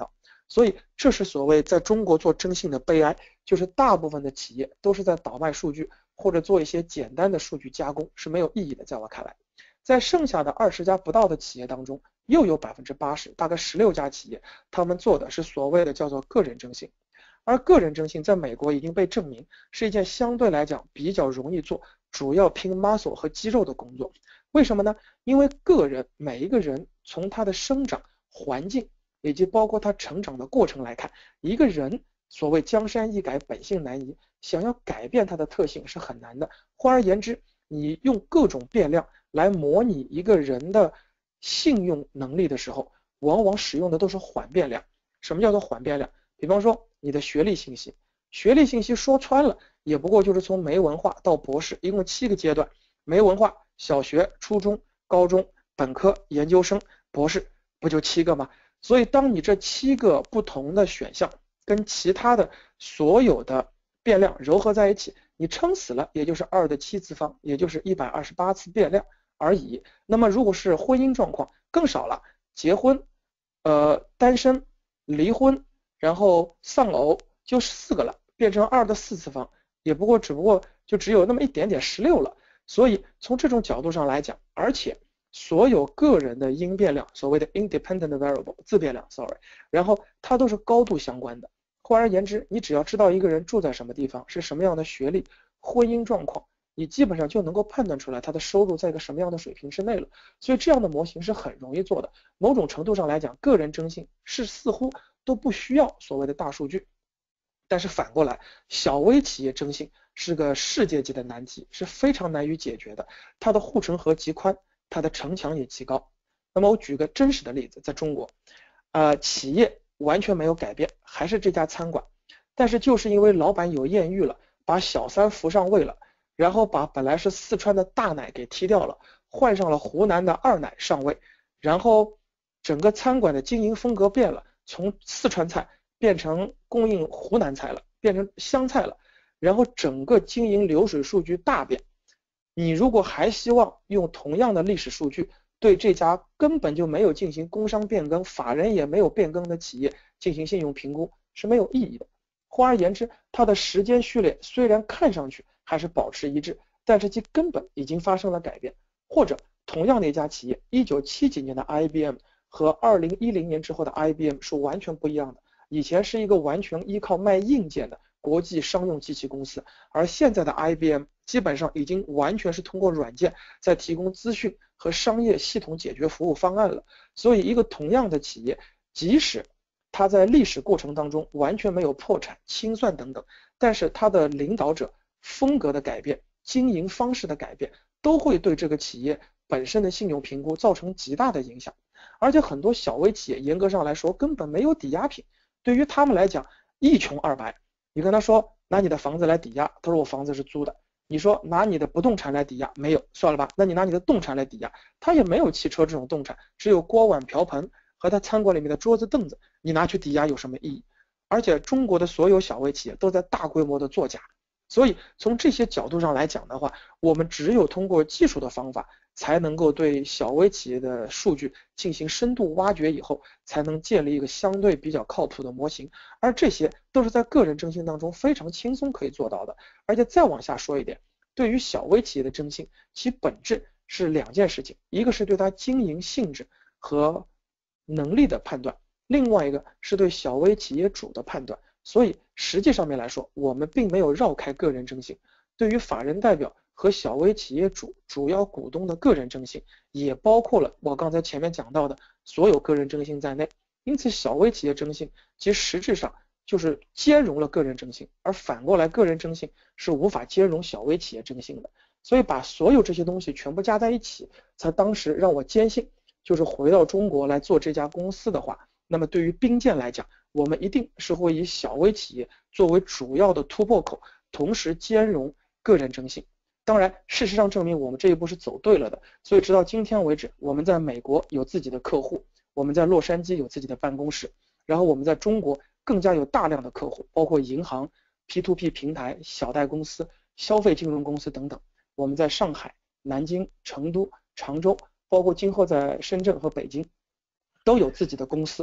所以这是所谓在中国做征信的悲哀，就是大部分的企业都是在倒卖数据或者做一些简单的数据加工，是没有意义的。在我看来，在剩下的20家不到的企业当中，又有80%，大概16家企业，他们做的是所谓的叫做个人征信。而个人征信在美国已经被证明是一件相对来讲比较容易做，主要拼 muscle 和肌肉的工作。为什么呢？因为个人每一个人从他的生长环境以及包括他成长的过程来看，一个人所谓江山易改，本性难移，想要改变它的特性是很难的。换而言之，你用各种变量来模拟一个人的信用能力的时候，往往使用的都是缓变量。什么叫做缓变量？比方说你的学历信息，学历信息说穿了也不过就是从没文化到博士，一共7个阶段。没文化，小学、初中、高中、本科、研究生、博士，不就7个吗？所以当你这7个不同的选项跟其他的所有的变量糅合在一起，你撑死了也就是2的7次方，也就是128次变量而已。那么如果是婚姻状况更少了，结婚、单身、离婚，然后丧偶，就4个了，变成2的4次方，只不过就只有那么一点点16了。所以从这种角度上来讲，而且所有个人的因变量，所谓的 independent variable 自变量 然后它都是高度相关的。换而言之，你只要知道一个人住在什么地方，是什么样的学历、婚姻状况，你基本上就能够判断出来他的收入在一个什么样的水平之内了。所以这样的模型是很容易做的。某种程度上来讲，个人征信是似乎都不需要所谓的大数据。但是反过来，小微企业征信是个世界级的难题，是非常难以解决的。它的护城河极宽，它的城墙也极高。那么我举个真实的例子，在中国，企业完全没有改变，还是这家餐馆，但是就是因为老板有艳遇了，把小三扶上位了，然后把本来是四川的大奶给踢掉了，换上了湖南的二奶上位，然后整个餐馆的经营风格变了，从四川菜变成供应湖南菜了，变成湘菜了，然后整个经营流水数据大变。你如果还希望用同样的历史数据对这家根本就没有进行工商变更，法人也没有变更的企业进行信用评估，是没有意义的。换而言之，它的时间序列虽然看上去还是保持一致，但是其根本已经发生了改变。或者同样的一家企业，1970几年的 IBM 和2010年之后的 IBM 是完全不一样的。以前是一个完全依靠卖硬件的国际商用机器公司，而现在的 IBM 基本上已经完全是通过软件在提供资讯和商业系统解决服务方案了。所以一个同样的企业，即使它在历史过程当中完全没有破产、清算等等，但是它的领导者风格的改变、经营方式的改变，都会对这个企业本身的信用评估造成极大的影响。而且很多小微企业严格上来说根本没有抵押品，对于他们来讲一穷二白。你跟他说拿你的房子来抵押，他说我房子是租的。你说拿你的不动产来抵押，没有，算了吧。那你拿你的动产来抵押，他也没有汽车这种动产，只有锅碗瓢盆和他餐馆里面的桌子凳子，你拿去抵押有什么意义？而且中国的所有小微企业都在大规模的作假。所以从这些角度上来讲的话，我们只有通过技术的方法才能够对小微企业的数据进行深度挖掘，以后才能建立一个相对比较靠谱的模型。而这些都是在个人征信当中非常轻松可以做到的。而且再往下说一点，对于小微企业的征信，其本质是2件事情，一个是对它经营性质和能力的判断，另外一个是对小微企业主的判断。所以实际上面来说，我们并没有绕开个人征信，对于法人代表和小微企业主主要股东的个人征信，也包括了我刚才前面讲到的所有个人征信在内。因此小微企业征信其实实质上就是兼容了个人征信，而反过来个人征信是无法兼容小微企业征信的。所以把所有这些东西全部加在一起，才当时让我坚信，就是回到中国来做这家公司的话，那么对于冰剑来讲，我们一定是会以小微企业作为主要的突破口，同时兼容个人征信。当然事实上证明我们这一步是走对了的，所以直到今天为止，我们在美国有自己的客户，我们在洛杉矶有自己的办公室，然后我们在中国更加有大量的客户，包括银行、P2P 平台、小贷公司、消费金融公司等等。我们在上海、南京、成都、常州，包括今后在深圳和北京都有自己的公司。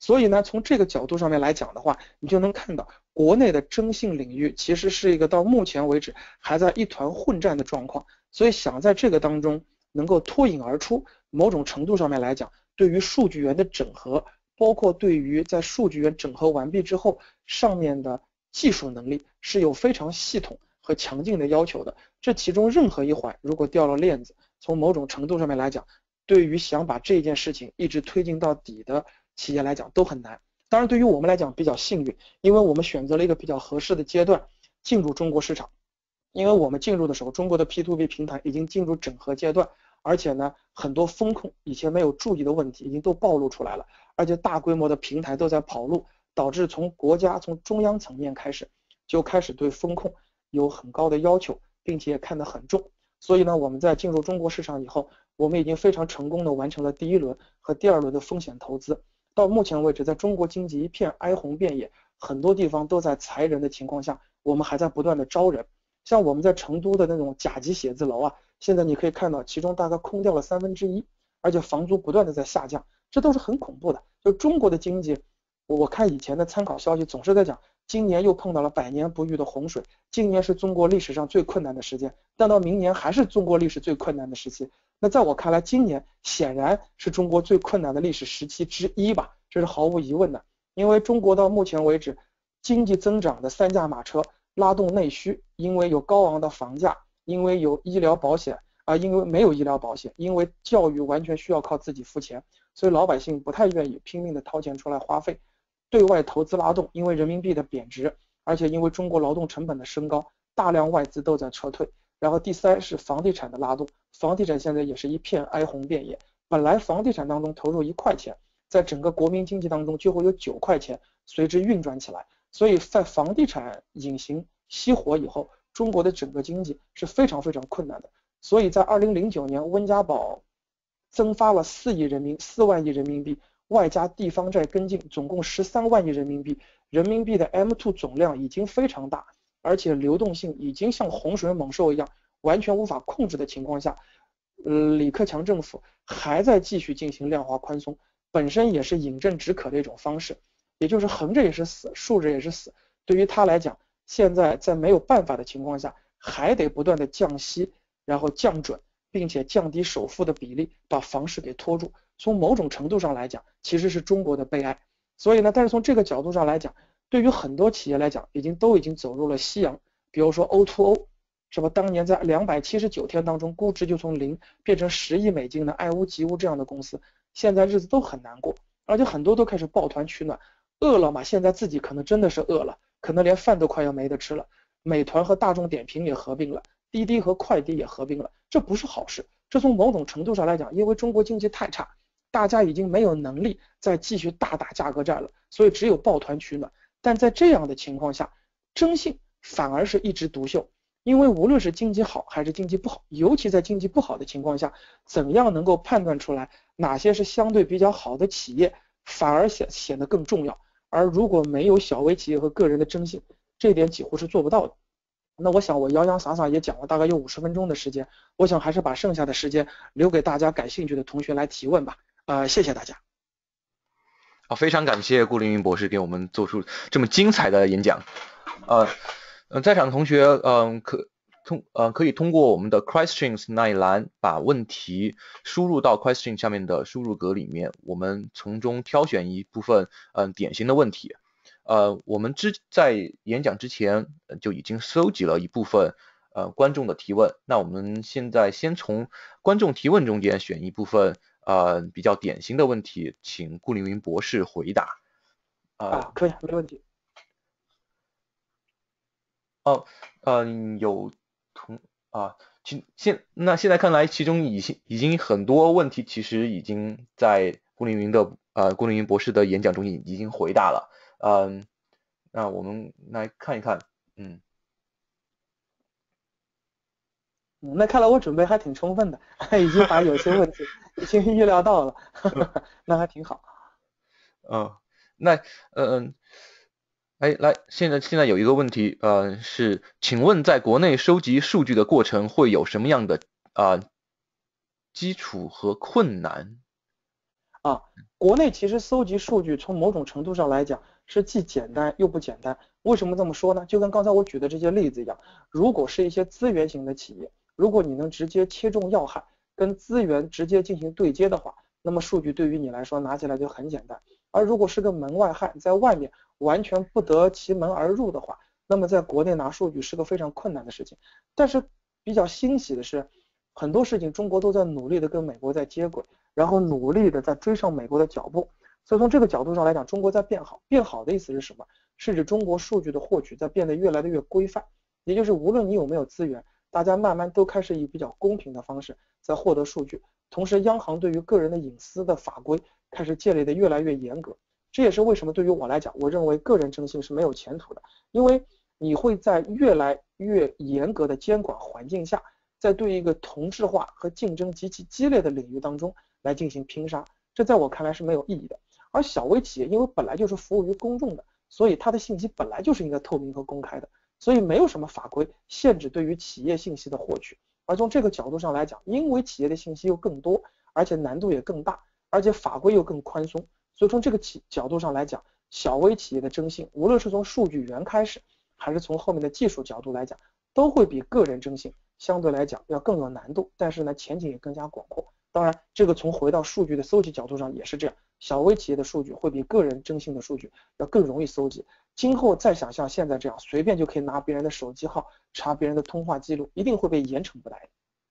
所以呢，从这个角度上面来讲的话，你就能看到国内的征信领域其实是一个到目前为止还在一团混战的状况。所以想在这个当中能够脱颖而出，某种程度上面来讲，对于数据源的整合，包括对于在数据源整合完毕之后上面的技术能力是有非常系统和强劲的要求的。这其中任何一环如果掉了链子，从某种程度上面来讲，对于想把这件事情一直推进到底的企业来讲都很难。当然对于我们来讲比较幸运，因为我们选择了一个比较合适的阶段进入中国市场。因为我们进入的时候，中国的 P2P 平台已经进入整合阶段，而且呢，很多风控以前没有注意的问题已经都暴露出来了，而且大规模的平台都在跑路，导致从国家从中央层面开始就开始对风控有很高的要求，并且看得很重。所以呢，我们在进入中国市场以后，我们已经非常成功的完成了第一轮和第二轮的风险投资。到目前为止，在中国经济一片哀鸿遍野，很多地方都在裁人的情况下，我们还在不断的招人。像我们在成都的那种甲级写字楼啊，现在你可以看到其中大概空掉了1/3，而且房租不断的在下降，这都是很恐怖的。就中国的经济，我看以前的参考消息总是在讲，今年又碰到了100年不遇的洪水，今年是中国历史上最困难的时间，但到明年还是中国历史最困难的时期。那在我看来，今年显然是中国最困难的历史时期之一吧，这是毫无疑问的。因为中国到目前为止，经济增长的3驾马车拉动内需，因为有高昂的房价，因为有医疗保险因为没有医疗保险，因为教育完全需要靠自己付钱，所以老百姓不太愿意拼命的掏钱出来花费。对外投资拉动，因为人民币的贬值，而且因为中国劳动成本的升高，大量外资都在撤退。然后第三是房地产的拉动，房地产现在也是一片哀鸿遍野。本来房地产当中投入1块钱，在整个国民经济当中就会有9块钱随之运转起来。所以在房地产隐形熄火以后，中国的整个经济是非常非常困难的。所以在2009年，温家宝增发了4万亿人民币，外加地方债跟进，总共13万亿人民币。人民币的 M2 总量已经非常大，而且流动性已经像洪水猛兽一样，完全无法控制的情况下，李克强政府还在继续进行量化宽松，本身也是饮鸩止渴的一种方式。也就是横着也是死，竖着也是死。对于他来讲，现在在没有办法的情况下，还得不断的降息，然后降准，并且降低首付的比例，把房市给拖住。从某种程度上来讲，其实是中国的悲哀。所以呢，但是从这个角度上来讲，对于很多企业来讲，都已经走入了夕阳。比如说 O2O， 是吧？当年在279天当中，估值就从0变成10亿美金的爱屋及乌这样的公司，现在日子都很难过，而且很多都开始抱团取暖。饿了么现在自己可能真的是饿了，可能连饭都快要没得吃了。美团和大众点评也合并了，滴滴和快滴也合并了，这不是好事。这从某种程度上来讲，因为中国经济太差，大家已经没有能力再继续大打价格战了，所以只有抱团取暖。但在这样的情况下，征信反而是一枝独秀，因为无论是经济好还是经济不好，尤其在经济不好的情况下，怎样能够判断出来哪些是相对比较好的企业，反而显得更重要。而如果没有小微企业和个人的征信，这一点几乎是做不到的。那我想我洋洋洒洒也讲了大概有50分钟的时间，我想还是把剩下的时间留给大家感兴趣的同学来提问吧。谢谢大家。 非常感谢顾凌云博士给我们做出这么精彩的演讲。在场的同学，可以通过我们的 questions 那一栏把问题输入到 question 下面的输入格里面，我们从中挑选一部分典型的问题。我们在演讲之前就已经搜集了一部分观众的提问，那我们现在先从观众提问中间选一部分比较典型的问题，请顾凌云博士回答。 可以，没问题。 现在看来，其中已经很多问题其实已经在顾凌云博士的演讲中已经回答了。那我们来看一看。 那看来我准备还挺充分的，已经把有些问题已经预料到了，那还挺好。 现在有一个问题，是，请问在国内收集数据的过程会有什么样的基础和困难？ 啊。国内其实搜集数据从某种程度上来讲是既简单又不简单。为什么这么说呢？就跟刚才我举的这些例子一样，如果是一些资源型的企业，如果你能直接切中要害，跟资源直接进行对接的话，那么数据对于你来说拿起来就很简单。而如果是个门外汉，在外面完全不得其门而入的话，那么在国内拿数据是个非常困难的事情。但是比较欣喜的是，很多事情中国都在努力的跟美国在接轨，然后努力的在追上美国的脚步。所以从这个角度上来讲，中国在变好。变好的意思是什么？是指中国数据的获取在变得越来越规范，也就是无论你有没有资源，大家慢慢都开始以比较公平的方式在获得数据。同时，央行对于个人的隐私的法规开始建立的越来越严格。这也是为什么对于我来讲，我认为个人征信是没有前途的，因为你会在越来越严格的监管环境下，在对一个同质化和竞争极其激烈的领域当中来进行拼杀，这在我看来是没有意义的。而小微企业因为本来就是服务于公众的，所以它的信息本来就是应该透明和公开的，所以没有什么法规限制对于企业信息的获取。而从这个角度上来讲，因为企业的信息又更多，而且难度也更大，而且法规又更宽松，所以从这个角度上来讲，小微企业的征信，无论是从数据源开始，还是从后面的技术角度来讲，都会比个人征信相对来讲要更有难度，但是呢，前景也更加广阔。当然，这个从回到数据的搜集角度上也是这样，小微企业的数据会比个人征信的数据要更容易搜集。今后再想像现在这样，随便就可以拿别人的手机号查别人的通话记录，一定会被严惩不贷。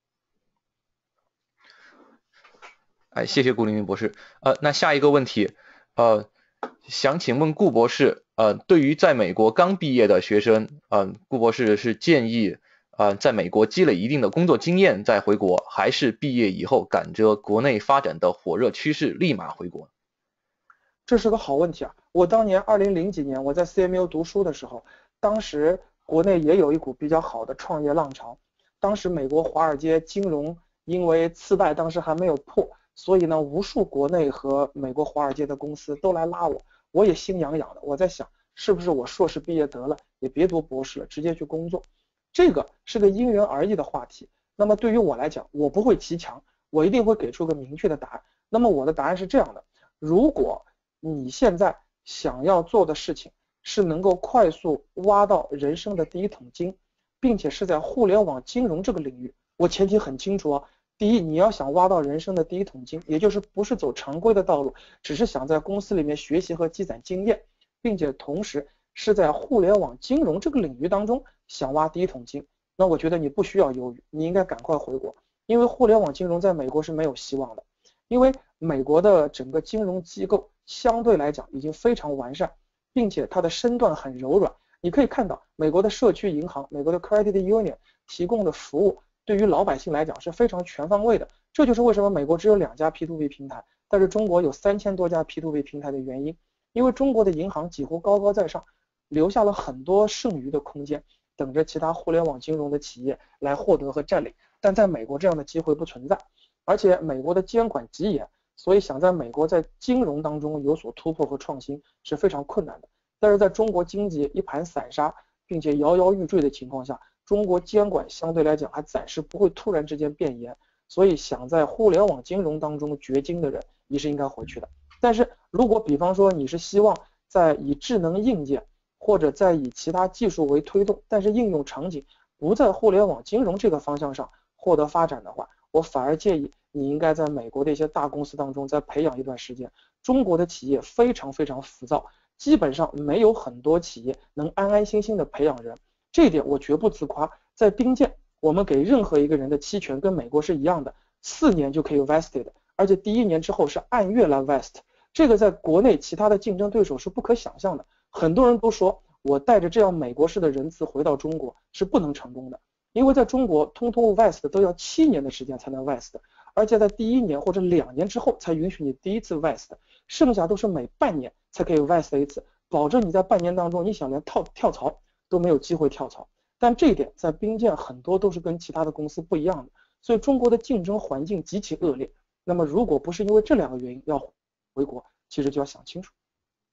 谢谢顾凌云博士。那下一个问题，想请问顾博士，对于在美国刚毕业的学生，顾博士是建议在美国积累一定的工作经验再回国，还是毕业以后赶着国内发展的火热趋势立马回国？ 这是个好问题啊！我当年2000几年我在 CMU 读书的时候，当时国内也有一股比较好的创业浪潮。当时美国华尔街金融因为次贷当时还没有破，所以呢，无数国内和美国华尔街的公司都来拉我，我也心痒痒的。我在想，是不是我硕士毕业得了，也别读博士了，直接去工作？这个是个因人而异的话题。那么对于我来讲，我不会骑墙，我一定会给出个明确的答案。那么我的答案是这样的：如果你现在想要做的事情是能够快速挖到人生的第一桶金，并且是在互联网金融这个领域，我前提很清楚啊。第一，你要想挖到人生的第一桶金，也就是不是走常规的道路，只是想在公司里面学习和积攒经验，并且同时是在互联网金融这个领域当中想挖第一桶金，那我觉得你不需要犹豫，你应该赶快回国，因为互联网金融在美国是没有希望的，因为美国的整个金融机构相对来讲已经非常完善，并且它的身段很柔软。你可以看到美国的社区银行，美国的 Credit Union 提供的服务对于老百姓来讲是非常全方位的，这就是为什么美国只有2家 P2P 平台，但是中国有3000多家 P2P 平台的原因。因为中国的银行几乎高高在上，留下了很多剩余的空间，等着其他互联网金融的企业来获得和占领。但在美国这样的机会不存在，而且美国的监管极严，所以想在美国在金融当中有所突破和创新是非常困难的。但是在中国经济一盘散沙并且摇摇欲坠的情况下，中国监管相对来讲还暂时不会突然之间变严，所以想在互联网金融当中掘金的人你是应该回去的。但是如果比方说你是希望在以智能硬件或者在以其他技术为推动，但是应用场景不在互联网金融这个方向上获得发展的话，我反而建议你应该在美国的一些大公司当中再培养一段时间。中国的企业非常非常浮躁，基本上没有很多企业能安安心心的培养人，这一点我绝不自夸。在兵谏，我们给任何一个人的期权跟美国是一样的，4年就可以 vested， 而且第1年之后是按月来 vest， 这个在国内其他的竞争对手是不可想象的。很多人都说我带着这样美国式的人资回到中国是不能成功的，因为在中国通通 vest 都要7年的时间才能 vest， 而且在第1年或者2年之后才允许你第一次 vest， 剩下都是每半年才可以 vest 一次，保证你在半年当中你想连跳槽都没有机会跳槽。但这一点在兵谏很多都是跟其他的公司不一样的，所以中国的竞争环境极其恶劣。那么如果不是因为这2个原因要回国，其实就要想清楚。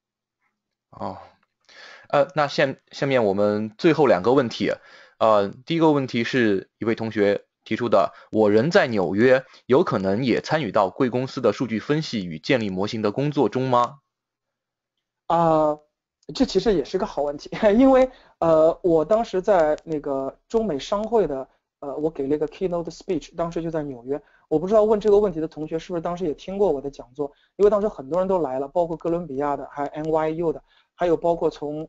那下面我们最后2个问题，第一个问题是一位同学提出的，我人在纽约，有可能也参与到贵公司的数据分析与建立模型的工作中吗？ 这其实也是个好问题，因为我当时在那个中美商会的我给了一个 keynote speech，当时就在纽约。我不知道问这个问题的同学是不是当时也听过我的讲座，因为当时很多人都来了，包括哥伦比亚的，还有 NYU 的，还有包括从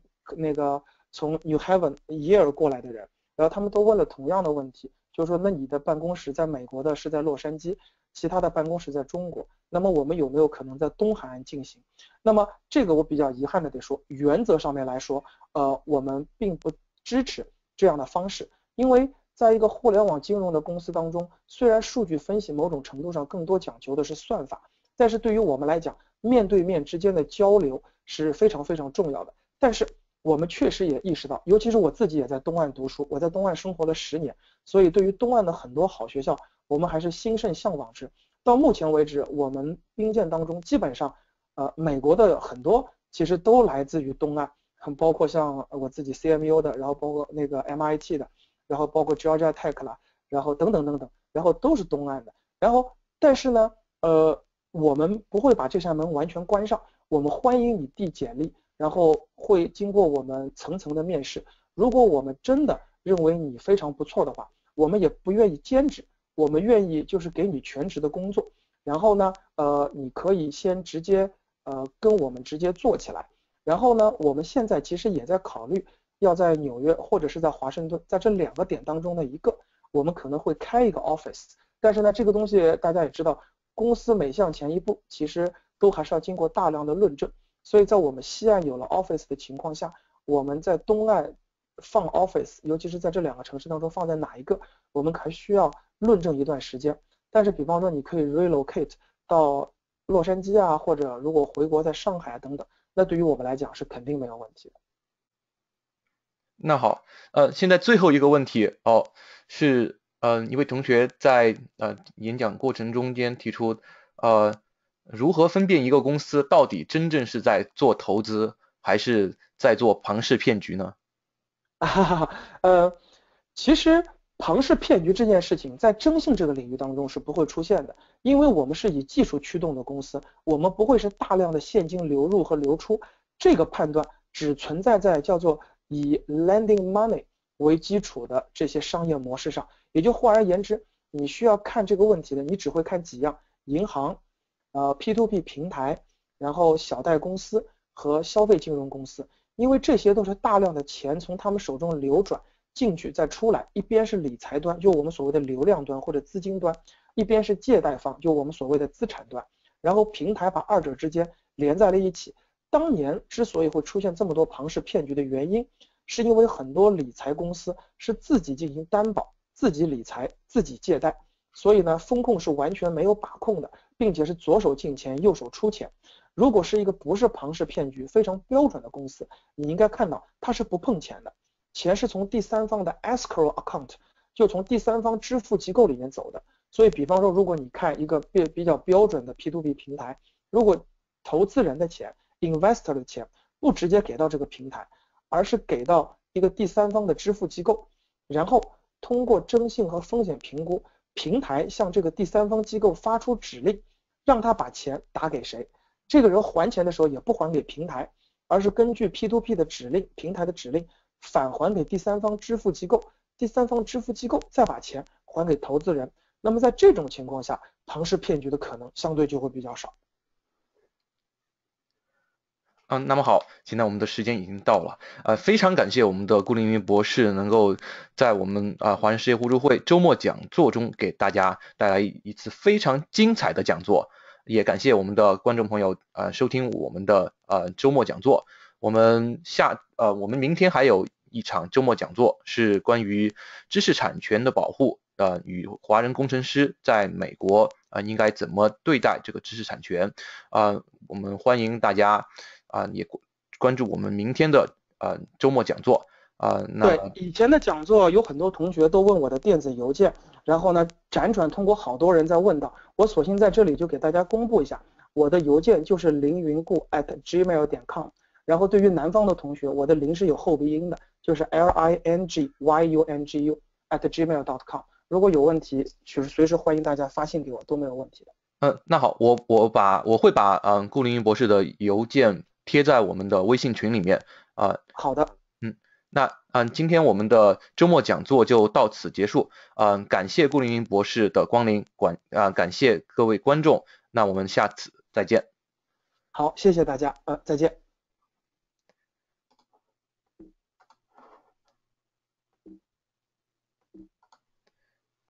New Haven Yale 过来的人，然后他们都问了同样的问题，就是说那你的办公室在美国的是在洛杉矶，其他的办公室在中国，那么我们有没有可能在东海岸进行？那么这个我比较遗憾的得说，原则上面来说，我们并不支持这样的方式，因为在一个互联网金融的公司当中，虽然数据分析某种程度上更多讲求的是算法，但是对于我们来讲，面对面之间的交流是非常非常重要的。但是我们确实也意识到，尤其是我自己也在东岸读书，我在东岸生活了10年，所以对于东岸的很多好学校，我们还是心甚向往之。到目前为止，我们兵舰当中基本上美国的很多其实都来自于东岸，包括像我自己 CMU 的，然后包括那个 MIT 的，然后包括 Georgia Tech 啦，然后等等等等，然后都是东岸的。然后但是呢，我们不会把这扇门完全关上，我们欢迎你递简历，然后会经过我们层层的面试。如果我们真的认为你非常不错的话，我们也不愿意兼职，我们愿意就是给你全职的工作。然后呢，你可以先直接跟我们直接做起来。然后呢，我们现在其实也在考虑要在纽约或者是在华盛顿，在这2个点当中的一个，我们可能会开一个 office。但是呢，这个东西大家也知道，公司每向前一步，其实都还是要经过大量的论证。所以在我们西岸有了 office 的情况下，我们在东岸放 office，尤其是在这2个城市当中放在哪一个，我们还需要论证一段时间。但是比方说你可以 relocate 到洛杉矶啊，或者如果回国在上海等等，那对于我们来讲是肯定没有问题的。 那好，现在最后一个问题是一位同学在演讲过程中间提出如何分辨一个公司到底真正是在做投资还是在做庞氏骗局呢？ 其实庞氏骗局这件事情在征信这个领域当中是不会出现的，因为我们是以技术驱动的公司，我们不会是大量的现金流入和流出，这个判断只存在在叫做以 lending money 为基础的这些商业模式上。也就换而言之，你需要看这个问题的，你只会看几样：银行、P2P 平台，然后小贷公司和消费金融公司。因为这些都是大量的钱从他们手中流转进去再出来，一边是理财端，就我们所谓的流量端或者资金端，一边是借贷方，就我们所谓的资产端，然后平台把2者之间连在了一起。当年之所以会出现这么多庞氏骗局的原因，是因为很多理财公司是自己进行担保，自己理财，自己借贷，所以呢，风控是完全没有把控的，并且是左手进钱，右手出钱。如果是一个不是庞氏骗局非常标准的公司，你应该看到它是不碰钱的，钱是从第三方的 escrow account， 就从第三方支付机构里面走的。所以比方说，如果你看一个比较标准的 P2P 平台，如果投资人的钱 investor 的钱不直接给到这个平台，而是给到一个第三方的支付机构，然后通过征信和风险评估，平台向这个第三方机构发出指令，让他把钱打给谁，这个人还钱的时候也不还给平台，而是根据 P2P 的指令，平台的指令返还给第三方支付机构，第三方支付机构再把钱还给投资人。那么在这种情况下，庞氏骗局的可能相对就会比较少。 那么好，现在我们的时间已经到了，非常感谢我们的顾凌云博士能够在我们华人世界互助会周末讲座中给大家带来一次非常精彩的讲座，也感谢我们的观众朋友收听我们的周末讲座。我们明天还有一场周末讲座，是关于知识产权的保护，与华人工程师在美国应该怎么对待这个知识产权。我们欢迎大家也关注我们明天的周末讲座。 对，以前的讲座有很多同学都问我的电子邮件，然后呢辗转通过好多人在问到，我索性在这里就给大家公布一下，我的邮件就是凌云顾@gmail.com。然后对于南方的同学，我的凌是有后鼻音的，就是 LINGYUNGU @gmail.com。 如果有问题，就是随时欢迎大家发信给我，都没有问题的。 那好，我会把顾凌云博士的邮件贴在我们的微信群里面好的， 那今天我们的周末讲座就到此结束。感谢顾凌云博士的光临，感谢各位观众。那我们下次再见。 好，谢谢大家，再见。